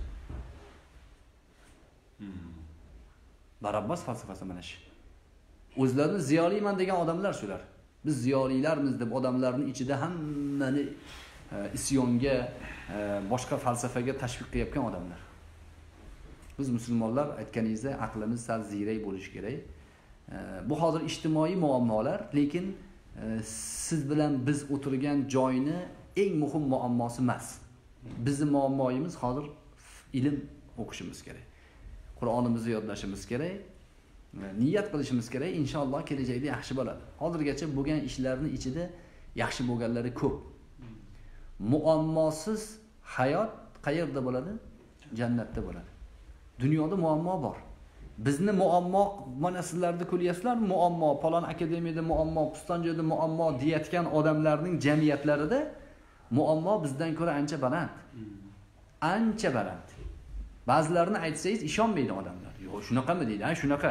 Barabbas falsafasi mana shu. O'zlarini ziyoliman degan odamlar shular. Biz ziyolilarmiz deb odamlarning ichida hammani isyonga, boshqa falsafaga tashviq qilayotgan odamlar. Biz musulmonlar aytganingizda aqlimiz sal ziyrak bo'lishi kerak. Bu hozir ijtimoiy muammolar, lekin siz bilan biz o'tirgan joyni eng muhim muammosi emas. Bizning muammoyimiz hozir ilm o'qishimiz kerak. Qur'onimizni yodlashimiz kerak. Niyat qilishimiz kerak. Inshaalloh kelajakda yaxshi bo'ladi. Hozirgacha bo'lgan ishlarning ichida yaxshi bo'lganlari ko'p. Muammosiz hayot qayerda bo'ladi? Jannatda bo'ladi. Dunyoda muammo bor. Bizni muammo, mana sizlarni ko'ryapsizlar, muammo, falon akademiyada muammo, Qustonjoyda muammo deyotgan odamlarning jamiyatlarida muammo bizdan ko'ra ancha baland. Ancha baland. Ba'zilarini aytsangiz ishonmaydi odamlar. Yo'q, shunaqami deydi? Ha, shunaqa.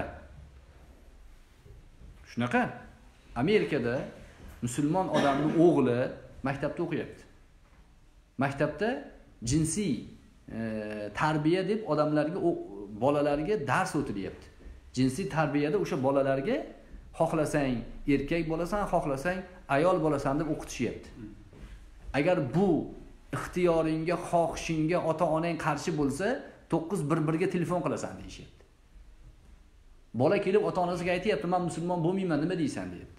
Shunaqa. Amerikada musulmon odamning o'g'li maktabda o'qiyapti. Maktabda jinsiy e, tarbiya deb odamlarga, bolalarga dars o'tilyapti. Jinsiy tarbiyada o'sha bolalarga xohlasang erkak bo'lasan, xohlasang ayol bo'lasan deb o'qitishyapti. Agar bu ixtiyoringga, xohishingga ota-onang qarshi bo'lsa, to'qqiz bir birga telefon qilasan deyishyapti. Bola kelib ota-onasiga aytayapti, "Men musulmon bo'lmayman, nima deysan?" deyapti.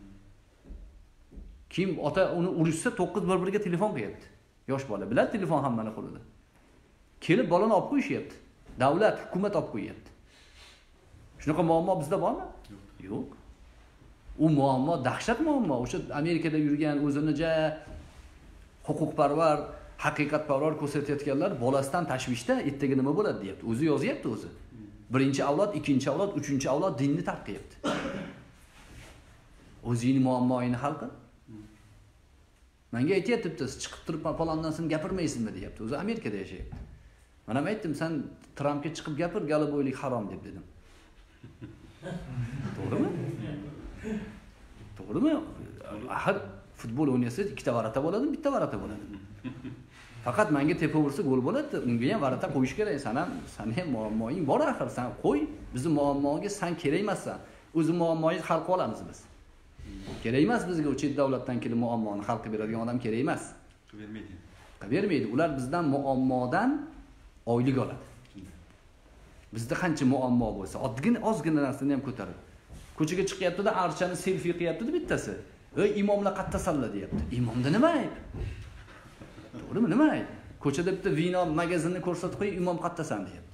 Kim ota uni urishsa to'qqiz bir birga telefon qilyapti. Yosh bola bilan telefon hammaning qo'lida. Kelib bolani olib qo'yishyapti. Davlat, hukumat olib qo'yapti. Shunaqa muammo bizda bormi? Yo'q. U muammo dahshat muammo. O'sha Amerikada yurgan o'zini ja huquqparvar, haqiqatparvar ko'rsatayotganlar bolasidan tashvishda ertaga nima bo'ladi deyapti. O'zi yozyapti o'zi. Birinchi avlod, ikkinchi avlod, uchinchi avlod dinni tark qilyapti. O'zingning muammoingni hal qil. Menga aytayapti, siz chiqib turib falondan so'ng gapirmaysizmi deyapti. O'zi Amerikada yashayapti. Men ham aytdim, sen Trampga chiqib gapir, galaboylik harom deb dedim. To'g'rimi? To'g'rimi? Axir futbol o'ynasa ikkita varata bo'ladi, bitta varata bo'ladi. Faqat menga tepaversa gol bo'ladi, unga ham varata qo'yish kerak. Sen ham, sen ham muammoing bor axir, sen qo'y. Bizning muammoga sen kerak emassan. O'zi muammoingizni hal qila olamiz biz. Kerak emas bizga chet davlatdan kelib muammoni hal qilib beradigan odam kerak emas. Bermaydi. Bermaydi. Ular bizdan muammodan oylik oladi. Bizda qancha muammo bo'lsa, oddiy ozgina narsani ham ko'tarib. Ko'chaga chiqyapti-da, archani selfie qilyapti-da bittasi. Ey imomlar qattasalla deyapti. Imomda nima ayb? To'g'rimi, nima ayb? Ko'chada bitta vino magazinni ko'rsatib qo'y, imom qattasan deyapti.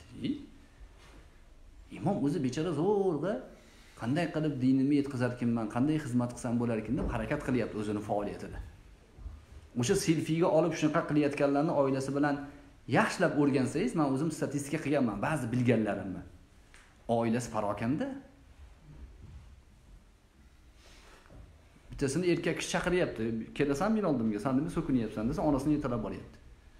Imom o'zi bechora zo'rg'a qanday qilib dinimni yetkazar ekanman, qanday xizmat qilsam bo'lar ekan deb harakat qilyapti o'zini faoliyatida. O'sha selfiga olib shunaqa qilayotganlarni oilasi bilan yaxshilab o'rgansangiz, men o'zim statistika qilganman, ba'zi bilganlarimni. Oilasi parokanda. Bittasini erkak kishi chaqiryapti. Kelasan men oldimga, sen nima so'kinyapsan desa, onasini yetalab boryapti.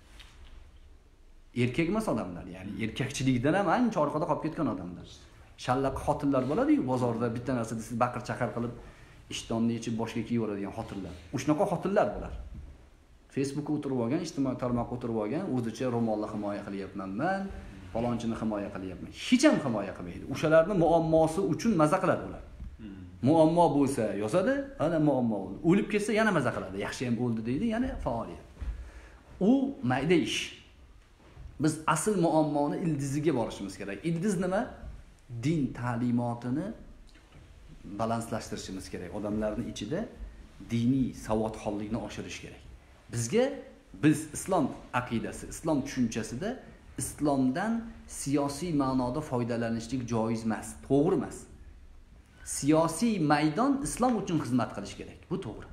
Erkak emas odamlar, ya'ni erkakchilikdan ham ancha orqada qolib ketgan odamlar. Shallaq xotinlar bo'ladi-yu, bozorda bitta narsa desa baqir-chaqar qilib ishtonni yechib boshga kiyib oladigan xotinlar. O'shnaqa xotinlar bo'lar. Facebookga o'tirib olgan, ijtimoiy tarmoqqa o'tirib olgan, o'zicha ro'molni himoya qilyapman men, falonchini himoya qilyapman. Hech ham himoya qilmaydi. O'shalarning muammosi uchun maza qiladi ular. Muammo bo'lsa yozadi, ana muammo bo'ldi. O'lib ketsa yana maza qiladi. Yaxshi ham o'ldi deydi, yana faoliyat. U mayda ish. Biz asl muammoni ildiziga borishimiz kerak. Ildiz nima? Din ta'limotini balanslashtirishimiz kerak. Odamlarning ichida diniy savodxonlikni oshirish kerak. Bizga biz islom aqidasi, islom tushunchasida islomdan siyosiy ma'noda foydalanishlik joiz emas, to'g'ri emas. Siyosiy maydon islom uchun xizmat qilish kerak. Bu to'g'ri.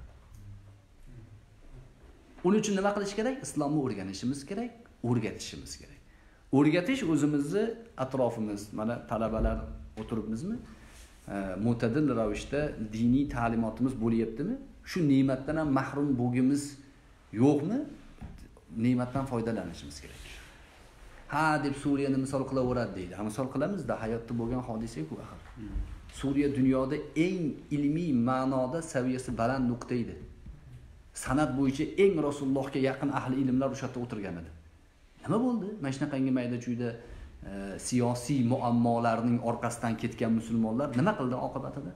Uning uchun nima qilish kerak? Islomni o'rganishimiz kerak, o'rgatishimiz kerak. O'rgatish o'zimizni atrofimiz, mana talabalar o'tiribmizmi? Mo'tadil ravishda diniy ta'limotimiz bo'lyaptimi? Shu ne'matdan ham mahrum bo'lgimiz yo'qmi? Ne'matdan foydalanishimiz kerak. Ha deb Suriyani misol qilaveradi deydi. Ha misol qilamizda, hayotda bo'lgan hodisa-ku axir. Suriya dunyoda eng ilmiy ma'noda saviyasi baland nuqta edi. San'at bo'yicha eng Rasulullohga yaqin ahli ilmlar o'sha yerda o'tirgan edi. Nima bo'ldi? Mana shunaqangi mayda-chuyda e, siyosiy muammolarning orqasidan ketgan musulmonlar nima qildi oqibatida?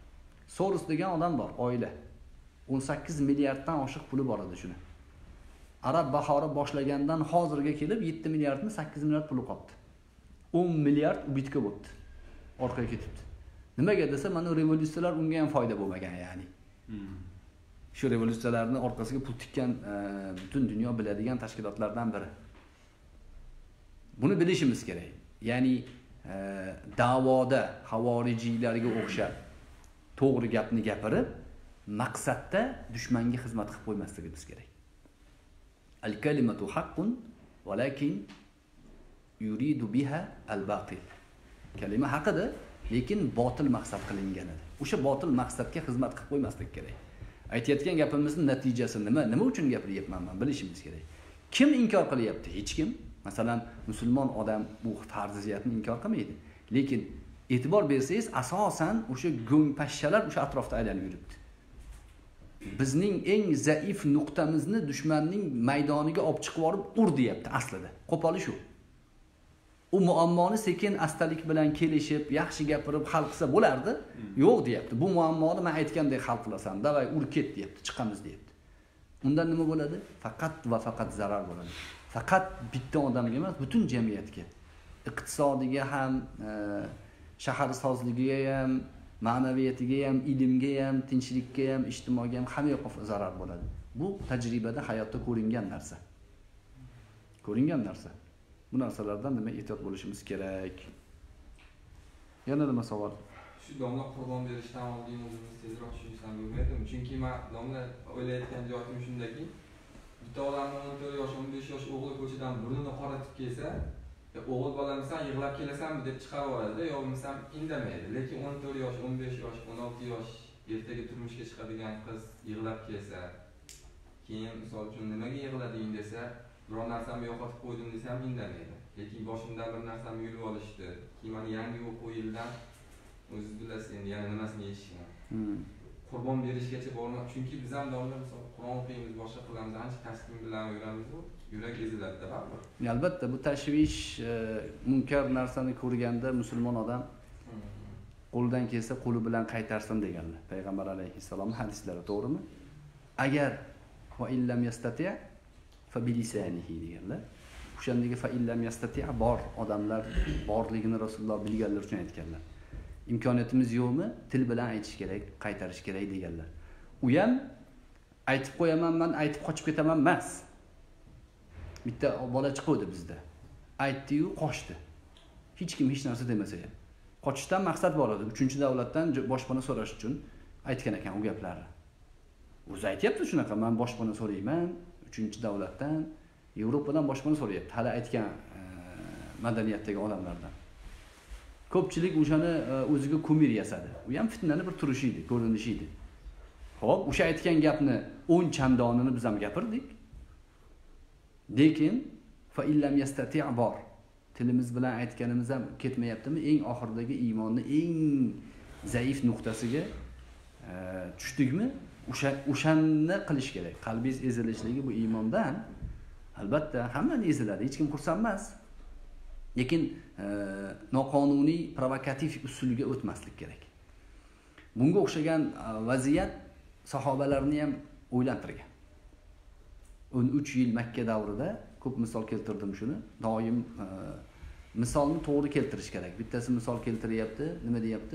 Soros degan odam bor, oila. o'n sakkiz milliarddan oshiq puli bor edi shuni. Arab bahori boshlagandan hozirga kelib yetti milliardni sakkiz milliard puli qoldi. o'n milliard ubitga bo'ldi. Orqaga ketibdi. Nimaga desa, mana revolyutsiyalar unga ham foyda bo'lmagan, ya'ni. Shu revolyutsiyalarning orqasiga pul tikkan butun dunyo biladigan tashkilotlardan biri. Buni bilishimiz kerak. Ya'ni da'voda havorijiylarga o'xshab to'g'ri gapni gapirib, maqsadda dushmanga xizmat qilib qo'ymasligimiz kerak. Al-kalimatu haqqun walakin yuridu biha al-batil. Kalima haqida, lekin botil maqsad qilingan edi. O'sha botil maqsadga xizmat qilib qo'ymaslik kerak. Aytayotgan gapimizning natijasi nima? Nima uchun gapiryapman men bilishimiz kerak. Kim inkor qilyapti? Hech kim. Masalan, musulmon odam bu farziyatni inkor qilmaydi. Lekin e'tibor bersangiz, asosan o'sha go'ngpashshalar o'sha atrofda aylanib yuribdi. Bizning eng zaif nuqtamizni dushmanning maydoniga olib chiqib yorib ur deyapti aslida. Qo'poli shu. U muammoni sekin astalik bilan kelishib, yaxshi gapirib hal qilsa bo'lardi. Yo'q deyapti. Bu muammoni men aytgandek hal qilasan. Davay ur ket deyapti, chiqamiz deyapti. Undan nima bo'ladi? Faqat va faqat zarar bo'ladi. Faqat bitta odamga emas, butun jamiyatga. Iqtisodiga ham, shaharsozligiga ham, ma'naviyatiga ham, ilmga ham, tinchlikka ham, ijtimoiga ham hamma yoqqa zarar bo'ladi. Bu tajribada hayotda ko'ringan narsa. Ko'ringan narsa. Bu narsalardan nima ehtiyot bo'lishimiz kerak? Yana nima savol? Shu domla qurbon berishdan oldin o'zimiz tezroq tushunsak bo'lmaydimi? Chunki men domla o'ylayotgan joyim shundaki, bitta odamni o'n to'rt yosh, o'n besh yosh o'g'li ko'chadan burnini qoratib kelsa, o'g'il bolamisan yig'lab kelasanmi deb chiqarib yuboradi, yo bo'lmasam indamaydi. Lekin o'n to'rt yosh, o'n besh yosh, o'n olti yosh ertaga turmushga chiqadigan qiz yig'lab kelsa, keyin misol uchun nimaga yig'lading desa, biror narsamni yo'qotib qo'ydim desam indamaydi. Lekin boshimdan bir narsamni yulib olishdi. Keyin meni yangi o'quv yilidan o'zingiz bilasiz endi yana nimasini yetishgan. Qurbon berishgacha bormoq. Chunki biz ham domla misol Qur'on o'qiymiz, boshqa qilamiz, ancha kasbim bilan yuramiz, yurak eziladi baribir. Albatta bu tashvish, munkar narsani ko'rganda musulmon odam qo'ldan kelsa qo'li bilan qaytarsin deganlar. Payg'ambar alayhissalom hadislari, to'g'rimi? Agar va illam yastati' fa bilisanihi deganlar. O'shandagi fa illam yastati' bor odamlar borligini Rasululloh bilganlar uchun aytganlar. Imkoniyatimiz yo'qmi? Til bilan aytish kerak, qaytarish kerak deganlar. U ham aytib qo'yaman, men aytib qochib ketaman emas. Bitta bola chiqdi bizda. Aytdi-yu, qochdi. Hech kim hech narsa demasa ham. Qochishdan maqsad bor edi. uchinchi davlatdan boshpana so'rash uchun aytgan ekan u gaplarni. O'zi aytayapti shunaqa, men boshpana so'rayman, uchinchi davlatdan, Yevropadan boshpana so'rayapti. Hali aytgan madaniyatdagi odamlardan. Ko'pchilik o'shani o'ziga kumir yasadi. U ham fitnani bir turishi edi, ko'rinishi edi. Xo'p, o'sha aytgan gapni o'n chandonini biz ham gapirdik. Lekin fa illam yastati' bor. Tilimiz bilan aytganimiz ham ketmayaptimi? Eng oxirdagi iymonni eng zaif nuqtasiga tushdikmi? O'sha o'shanni qilish kerak. Qalbingiz ezilishligi bu iymondan. Albatta hammani eziladi, hech kim xursand emas. Lekin noqonuniy provokativ usulga o'tmaslik kerak. Bunga o'xshagan vaziyat sahobalarni ham o'ylantirgan. o'n uch yil Makka davrida ko'p misol keltirdim shuni. Doim misolni to'g'ri keltirish kerak. Bittasi misol keltiryapti, nima deyapti?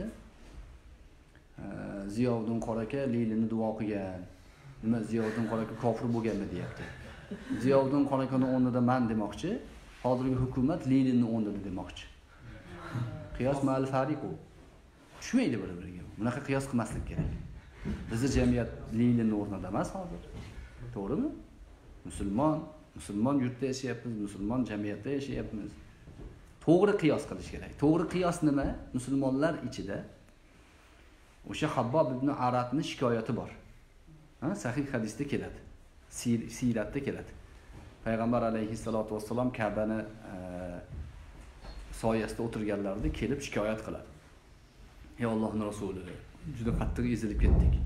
Ziyovuddin Qoraka Leylini duo qilgan. Nima Ziyovuddin Qoraka kofir bo'lganmi deyapti. Ziyovuddin Qorakani o'rnida men demoqchi, hozirgi hukumat Leninni o'rnida demoqchi. Qiyos ma'al fariqu. Tushmaydi bir-biriga. Bunaqa qiyos qilmaslik kerak. Bizning jamiyat Leninni o'rnida emas hozir. To'g'rimi? Musulmon, musulmon yurtda yashayapmiz, musulmon jamiyatda yashayapmiz. To'g'ri qiyos qilish kerak. To'g'ri qiyos nima? Musulmonlar ichida o'sha Habbob ibn Aratni shikoyati bor. Ha, sahih hadisda keladi. Siyratda keladi. Payg'ambar alayhissalatu vassalom Ka'bani soyasida o'tirganlarida kelib shikoyat qiladi. Ey Allohning rasuli, juda qattiq ezilib ketdik.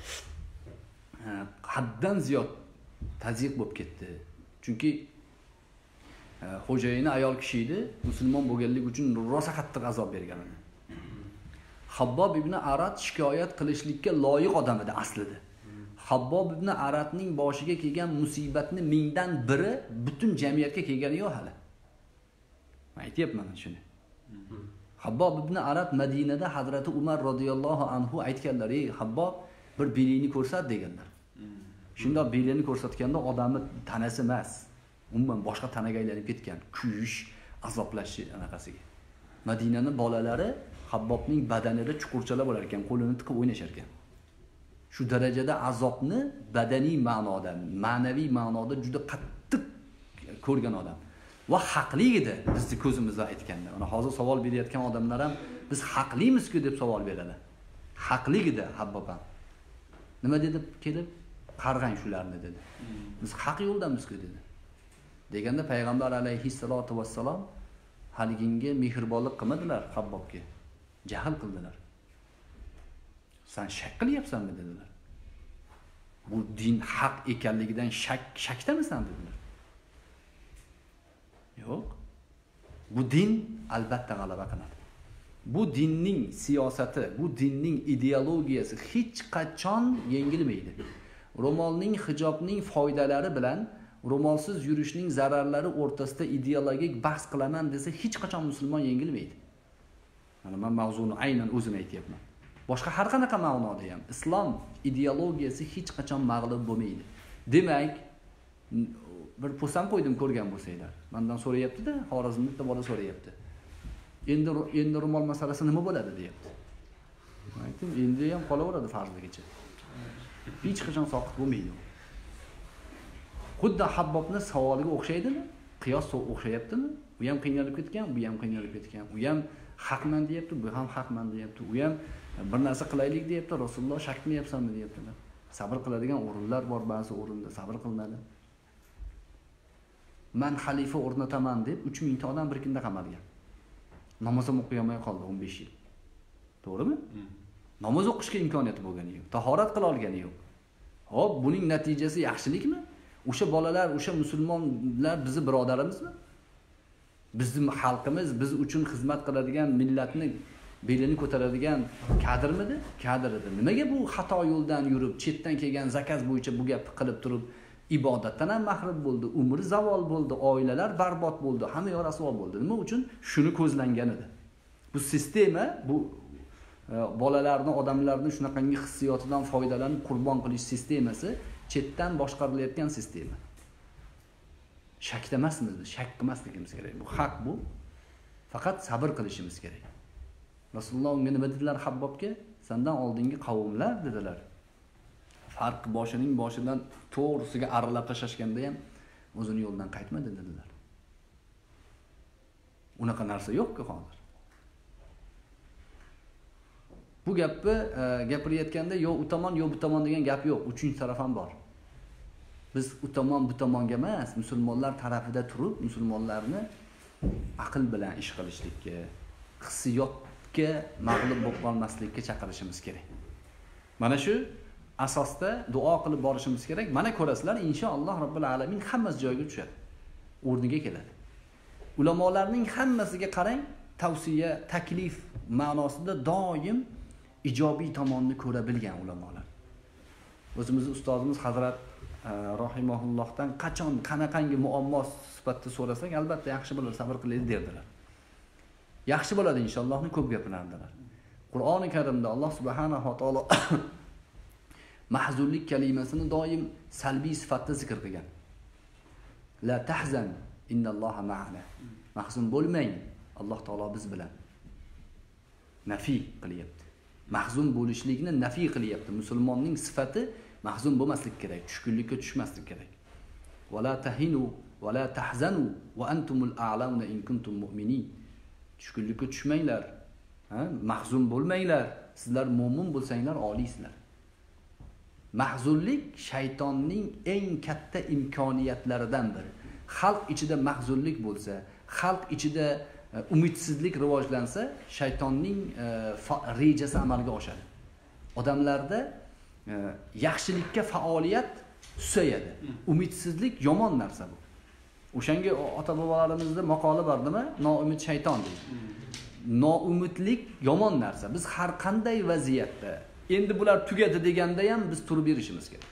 Haddan ziyod tazyiq bo'lib ketdi. Chunki xo'jayini ayol kishi edi, musulmon bo'lganligi uchun rosa qattiq azob bergan edi. Habbob ibn Arat shikoyat qilishlikka loyiq odam edi aslida. Habbob ibn Aratning boshiga kelgan musibatni mingdan biri butun jamiyatga kelgani yo'q hali. Men aytayapman shuni. Habbob ibn Arat Madinada Hazrati Umar radhiyallohu anhu aytganlar, "Ey Habbob, bir belingni ko'rsat" deganlar. Shunda belini ko'rsatganda odamni tanasi emas, umuman boshqa tanaga aylanib ketgan, kuyish, azoblashi anaqasiga. Madinaning bolalari Habbobning badanida chuqurchalar bo'lar ekan, qo'lini tiqib o'ynashar ekan. Shu darajada azobni badaniy ma'noda, ma'naviy ma'noda juda qattiq ko'rgan odam. Va haqli edi bizni ko'zimizda aytganda. Mana hozir savol berayotgan odamlar ham biz haqlimiz-ku deb savol beradi. Haqli edi Habbob ham. Nima dedi kelib? Qarg'ang shularni dedi. Biz haq yo'ldamizku dedi. Deganda payg'ambar alayhissalatu vassalom haliginga mehribonlik qilmadilar Habbobga. Jahl qildilar. Sen shak qilyapsanmi dedilar. Bu din haq ekanligidan shak shakdamisan dedilar. Yo'q. Bu din albatta g'alaba qiladi. Bu dinning siyosati, bu dinning ideologiyasi hech qachon yengilmaydi. Ro'molning, hijobning foydalari bilan ro'molsiz yurishning zararlari o'rtasida ideologik bahs qilaman desa hech qachon musulmon yengilmaydi. Mana men mavzuni aynan o'zim aytayapman. Boshqa har qanaqa ma'noda ham islom ideologiyasi hech qachon mag'lub bo'lmaydi. Demak, bir posam qo'ydim ko'rgan bo'lsanglar. Mendan so'rayapti-da, Xorazmlikda bola so'rayapti. Endi endi ro'mol masalasi nima bo'ladi deyapti. Men aytdim, endi ham qolaveradi farzligicha. Hech qachon soqit bo'lmaydi. Xuddi Habbobning savoliga o'xshaydimi? Qiyos o'xshayaptimi? U ham qiynalib ketgan, bu ham qiynalib ketgan. U ham haqman deyapti, bu ham haqman deyapti. U ham bir narsa qilaylik deyapti, Rasululloh shak qilyapsanmi deyaptilar. Sabr qiladigan o'rinlar bor, ba'zi o'rinda sabr qilmadi. Men xalifa o'rnataman deb uch ming ta odam bir kunda qamalgan. Namoz o'qiy olmay qoldi o'n besh yil. To'g'rimi? Namoz o'qishga imkoniyati bo'lgani yo'q, tahorat qila olgani yo'q. Xo'p, buning natijasi yaxshilikmi? O'sha bolalar, o'sha musulmonlar bizi birodarimizmi? Bizning xalqimiz biz uchun xizmat qiladigan millatni belini ko'taradigan kadrmidi? Kadr edi. Nimaga bu xato yo'ldan yurib, chetdan kelgan zakaz bo'yicha bu gapni qilib turib, ibodatdan ham mahrum bo'ldi, umri zavol bo'ldi, oilalar barbod bo'ldi, hamma yor asvo bo'ldi. Nima uchun? Shuni ko'zlangan edi. Bu sistema, bu bolalarni, odamlarni shunaqangi hissiyotidan foydalanib qurbon qilish sistemasi chetdan boshqarilayotgan sistema. Shakda emasmiz, shak qilmasligimiz kerak. Bu haq bu. Faqat sabr qilishimiz kerak. Rasululloh unga nima dedilar Habbobga? Sendan oldingi qavmlar dedilar. Farq boshining boshidan to'g'risiga arilab tashlashganda ham o'zini yo'ldan qaytmadi dedilar. Unaqa narsa yo'q-ku hozir. Bu gapni gapirayotganda yo u tomon yo bu tomon degan gap yo'q, uchinchi taraf ham bor. Biz u tomon bu tomonga emas, musulmonlar tarafida turib, musulmonlarni aql bilan ish qilishlikka, hissiyotga mag'lub bo'lib qolmaslikka chaqirishimiz kerak. Mana shu asosda duo qilib borishimiz kerak. Mana ko'rasizlar, inshaalloh Robbil alamin hammasi joyiga tushadi. O'rniga keladi. Ulamolarning hammasiga qarang, tavsiya, taklif ma'nosida doim ijobiy tomonni ko'ra bilgan ulamolar. O'zimizning ustozimiz Hazrat rahimahullohdan qachon qanaqangi muammo sifatida so'rasak, albatta yaxshi bo'ladi, sabr qilaylik derdilar. Yaxshi bo'ladi inshaallohni ko'p gapirardilar. Qur'oni Karimda Alloh subhanahu va taolo mahzunlik kalimasini doim salbiy sifatda zikr qilgan. La tahzan innalloha ma'ana. Mahzun bo'lmang, Alloh taolo biz bilan. Nafiy qilyapti. Mahzun bo'lishlikni nafiy qilyapti. Musulmonning sifati mahzun bo'lmaslik kerak, tushkunlikka tushmaslik kerak. Va la tahinu va la tahzanu va antumul a'launa in kuntum mu'minin. Tushkunlikka tushmanglar, ha? Mahzun bo'lmanglar. Sizlar mu'min bo'lsanglar oliysizlar. Mahzunlik shaytonning eng katta imkoniyatlaridan biri. Xalq ichida mahzunlik bo'lsa, xalq ichida umidsizlik rivojlansa, shaytonning rejasi amalga oshadi. Odamlarda yaxshilikka faoliyat susayadi. Umidsizlik yomon narsa bu. O'shanga ota-bobolarimizda maqoli bor, nima? Noumid shayton deydi. Noumidlik yomon narsa. Biz har qanday vaziyatda endi bular tugadi deganda ham biz turib berishimiz kerak.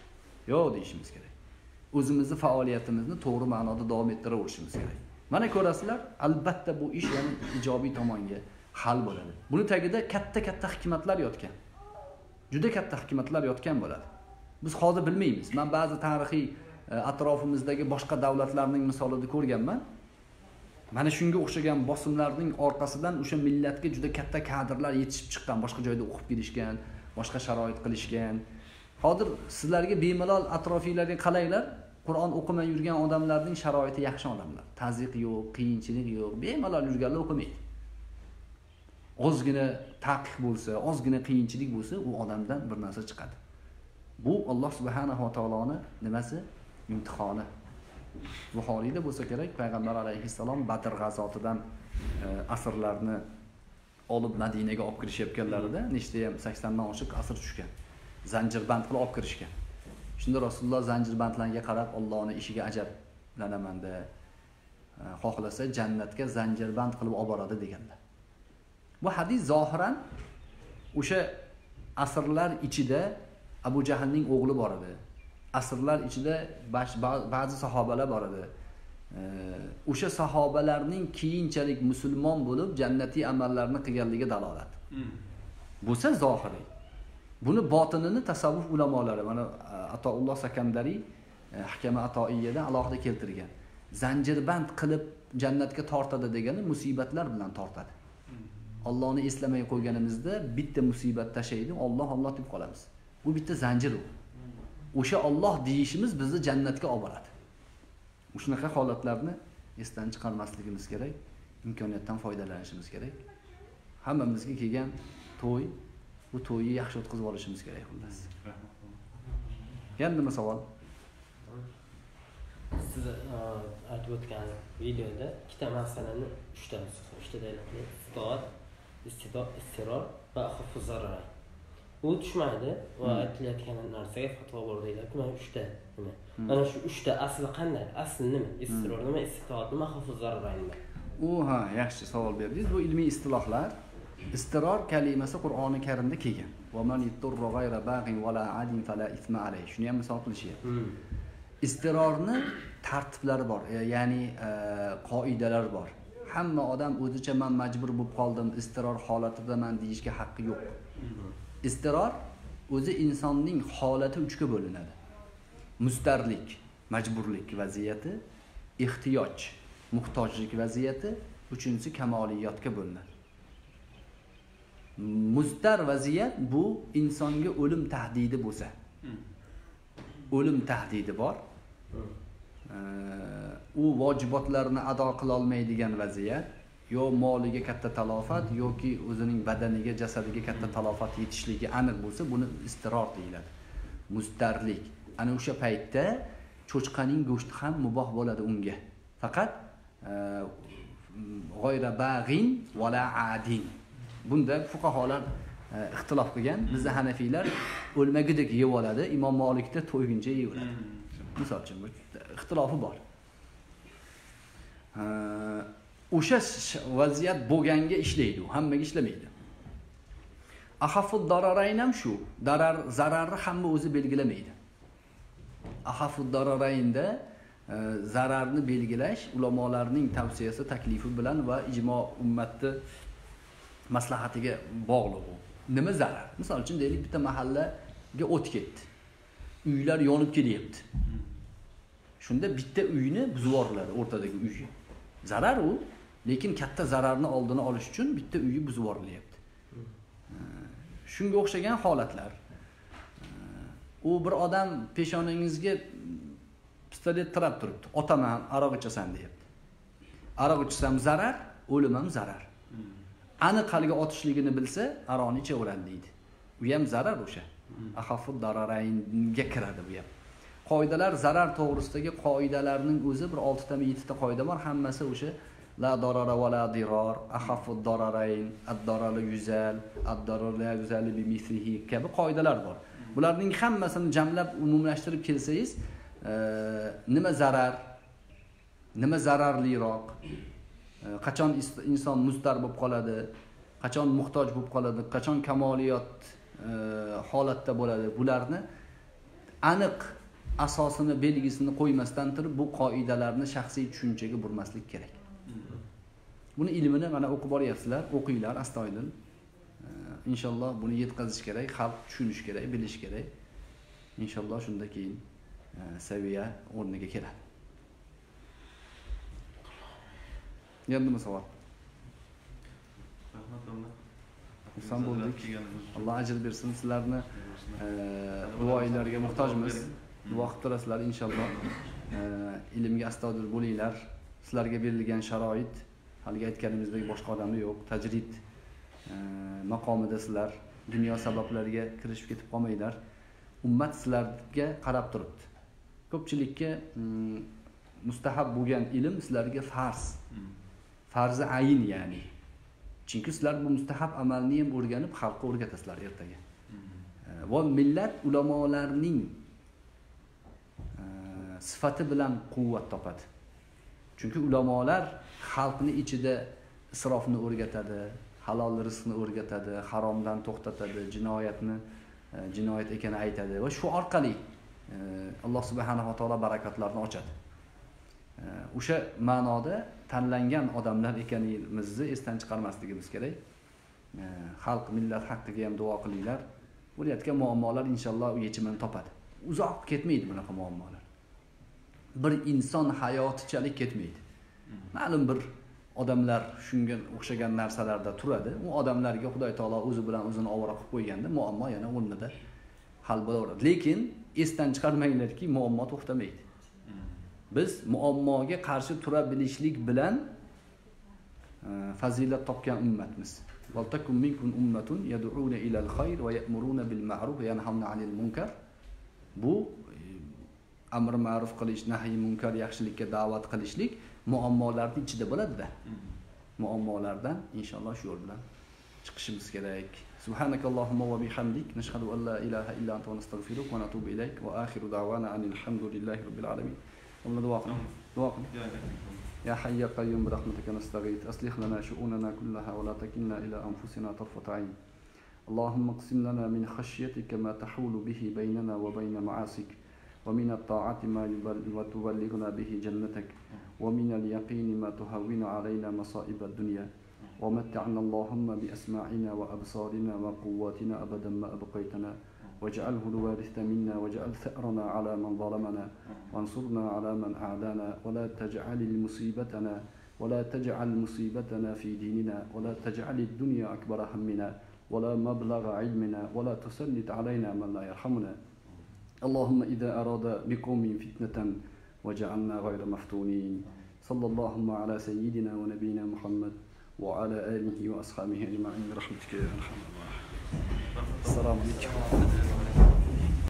Yo'q deyishimiz kerak. O'zimizni faoliyatimizni to'g'ri ma'noda davom ettiraverishimiz kerak. Mana ko'rasizlar, albatta bu ish yana ijobiy tomonga hal bo'ladi. Buni tagida katta-katta hikmatlar yotgan. Juda katta hikmatlar yotgan bo'ladi. Biz hozir bilmaymiz. Men ba'zi tarixiy atrofimizdagi boshqa davlatlarning misolida ko'rganman. Mana shunga o'xshagan bosimlarning orqasidan o'sha millatga juda katta kadrlar yetishib chiqqan, boshqa joyda o'qib kelishgan, boshqa sharoit qilishgan. Hozir sizlarga bemalol atrofingizlarga qaranglar, Qur'on o'qimay yurgan odamlarning sharoiti yaxshi odamlar. Taziq yo'q, qiyinchilik yo'q, bemalol yurganlar o'qimaydi. Ozgina taqiq bo'lsa, ozgina qiyinchilik bo'lsa, u odamdan bir narsa chiqadi. Bu Alloh subhanahu va taoloning nimasi? Imtihoni. Buxoriyda bo'lsa kerak, payg'ambar alayhissalom Badr g'azotidan e, asrlarni olib Madinaga olib kirishayotganlarida nechta ham saksondan oshiq asr tushgan. Zanjirband qilib olib kirishgan. Shunda Rasululloh zanjirbandlarga qarab Allohning ishiga ajablanaman-da. E, xohlasa jannatga zanjirband qilib olib boradi deganlar. Bu hadis zohiran o'sha asrlar ichida Abu Jahlning o'g'li bor edi. Asrlar ichida ba'zi sahobalar bor edi. O'sha sahobalarning keyinchalik musulmon bo'lib jannatiy amallarni qilganligiga dalolat. Bo'lsa zohiriy. Buni botinini tasavvuf ulamolari, mana Atoulloh Sakandari Hikama Atoiyada alohida keltirgan. Zanjirband qilib jannatga tortadi degani musibatlar bilan tortadi. Allohni eslamay qo'yganimizda bitta musibat tashaydi, Alloh Alloh deb qolamiz. Bu bitta zanjir u. O'sha Alloh deyishimiz bizni jannatga olib boradi. Shunaqa holatlarni esdan chiqarmasligimiz kerak, imkoniyatdan foydalanishimiz kerak. Hammamizga kelgan to'y, bu to'yni yaxshi o'tkazib olishimiz kerak xullas. Yana savol? Siz aytib o'tgan videoda ikkita masalani uchta, uchta dalilni istiqomat, istiqomat, istiror va xavf zarar. U tushmaydi va aytilayotgan narsaga fatvo bor deyiladi. Mana uchta nima? Mana shu uchta asli qanday? Asli nima? Istiror nima? Istiqomat nima? Xavf zarar nima? U ha, yaxshi savol berdingiz. Bu ilmiy istilohlar. Istiror kalimasi Qur'oni Karimda kelgan. Va man yutturra g'ayra bag'in va la adin fala isma alayhi. Shuni ham misol qilishyapti. Istirorni tartiblari bor, ya'ni qoidalar bor. Hamma odam o'zicha men majbur bo'lib qoldim, istiror holatida men deyishga haqqi yo'q. Istiror o'zi insonning holati uchga bo'linadi. Mustarlik, majburlik vaziyati, ehtiyoj, muhtojlik vaziyati, uchinchisi kamoliyatga bo'linadi. Mustar vaziyat bu insonga o'lim tahdidi bo'lsa. O'lim tahdidi bor. U vojibotlarni ado qila olmaydigan vaziyat, yo moliga katta talofat yoki o'zining badaniga, jasadiga katta talofat yetishligi aniq bo'lsa, buni istiror deyiladi. Mustarlik. Ana o'sha paytda cho'chqaning go'shti ham muboh bo'ladi unga. Faqat g'oyra bag'in va la adin. Bunda fuqaholar ixtilof qilgan. Bizda Hanafiylar o'lmagidek yeb oladi, Imom Malikda to'yguncha yeb oladi. Misol uchun ixtilofi bor. O'sha vaziyat bo'lganga ishlaydi, hammaga ishlamaydi. Ahafud dararayn ham shu, darar zararni hamma o'zi belgilamaydi. Ahafud dararaynda zararni belgilash ulamolarning tavsiyasi, taklifi bilan va ijmo ummatni maslahatiga bog'liq u. Nima zarar? Misol uchun deylik, bitta mahallaga o't ketdi. Uylar yonib kelyapti. Shunda bitta uyni buzib yuboriladi, o'rtadagi uy. Zarar u, lekin katta zararni oldini olish uchun bitta uyni buzib yuborilyapti. Shunga o'xshagan holatlar. U bir odam peshonangizga pistolet tirab turibdi. Otaman, aroq ichasan deyapti. Aroq ichsam zarar, o'lim ham zarar. Aniq qalga otishligini bilsa, aroqni ichaveradi deydi. U ham zarar o'sha. Ahafud dararaynga kiradi bu ham. Qoidalar zarar to'g'risidagi qoidalarning o'zi bir olti ta yetti ta qoida bor. Hammasi o'sha la darara va la dirar, ahafud dararayn, ad-dararu yuzal, ad-dararu la yuzal bi mislihi kabi qoidalar bor. Bularning hammasini jamlab umumlashtirib kelsangiz, nima zarar, nima zararliroq, qachon inson mustar bo'lib qoladi, qachon muhtoj bo'lib qoladi, qachon kamoliyat holatda bo'ladi, bularni aniq asosini, belgisini qo'ymasdan turib bu qoidalarni shaxsiy tushunchaga burmaslik kerak. Buni ilmini mana o'qib boryapsizlar, o'qinglar astoydil. Inshaalloh buni yetkazish kerak, xalq tushunish kerak, bilish kerak. Inshaalloh shunda keyin saviya o'rniga keladi. Yandimi savol? Rahmat domla. Xursand bo'ldik. Alloh ajr bersin. Sizlarni duoinglarga muhtojmiz. Duo qilib turasizlar inshaalloh. Ilmga astoydil bo'linglar. Sizlarga berilgan sharoit, haliga aytganimizdek boshqa odamda yo'q. Tajrid maqomida sizlar dunyo sabablariga kirishib ketib qolmanglar. Ummat sizlarga qarab turibdi. Ko'pchilikka mustahab bo'lgan ilm sizlarga farz. Farzi ayin ya'ni. Chunki sizlar bu mustahab amalni ham o'rganib xalqqa o'rgatasizlar ertaga. Va millat ulamolarning sifati bilan quvvat topadi. Chunki ulamolar xalqni ichida isrofni o'rgatadi, halol rizqni o'rgatadi, haromdan to'xtatadi, jinoyatni jinoyat ekanini aytadi va shu orqali Alloh subhanahu va taolo barakatlarni ochadi. O'sha ma'noda tanlangan odamlar ekanimizni esdan chiqarmasligimiz kerak. Xalq, millat haqqiga ham duo qilinglar. Bo'layotgan muammolar inshaalloh yechimini topadi. Uzoq ketmaydi bunaqa muammolar. Bir inson hayotichalik ketmaydi. Ma'lum bir odamlar shunga o'xshagan narsalarda turadi. U odamlarga Xudoy taolo o'zi bilan o'zini ovora qilib qo'yganda muammo yana o'rnida hal bo'laveradi. Lekin esdan chiqarmanglarki, muammo to'xtamaydi. Biz muammoga qarshi tura bilishlik bilan fazilat topgan ummatmiz. Valtakum minkum ummatun yad'una ilal khayr va ya'muruna bil ma'ruf va yanhauna 'anil munkar. Bu amr ma'ruf qilish, nahiy munkar, yaxshilikka da'vat qilishlik muammolarning ichida bo'ladi-da. Muammolardan inshaalloh shu yo'l bilan chiqishimiz kerak. Subhanakallohumma va bihamdik nashhadu an la ilaha illa anta va nastaghfiruka va natubu ilayk va akhiru da'wana anil hamdulillahi robbil alamin. Allah duo qiling. Duo qiling. Ya hayy ya qayyum bi rahmatika nastaghith aslih lana shu'unana kullaha wa la takilna ila anfusina tarfata 'ayn. Allahumma qsim lana min khashyatika ma tahulu bihi baynana wa bayna ma'asik wa min at-ta'ati ma tuballighuna bihi jannatak wa min al-yaqini ma tuhawwinu 'alayna masa'ib ad-dunya wa mat'ana Allahumma bi asma'ina wa absarina wa quwwatina abadan ma abqaytana واجعله الوارث منا واجعل ثأرنا على من ظلمنا وانصرنا على من أعدانا ولا تجعل مصيبتنا ولا تجعل مصيبتنا في ديننا ولا تجعل الدنيا أكبر همنا ولا مبلغ علمنا ولا تسلط علينا من لا يرحمنا اللهم إذا أراد بقوم فتنة وجعلنا غير مفتونين صلى الله على سيدنا ونبينا محمد وعلى آله وأصحابه أجمعين برحمتك يا أرحم الراحمين السلام عليكم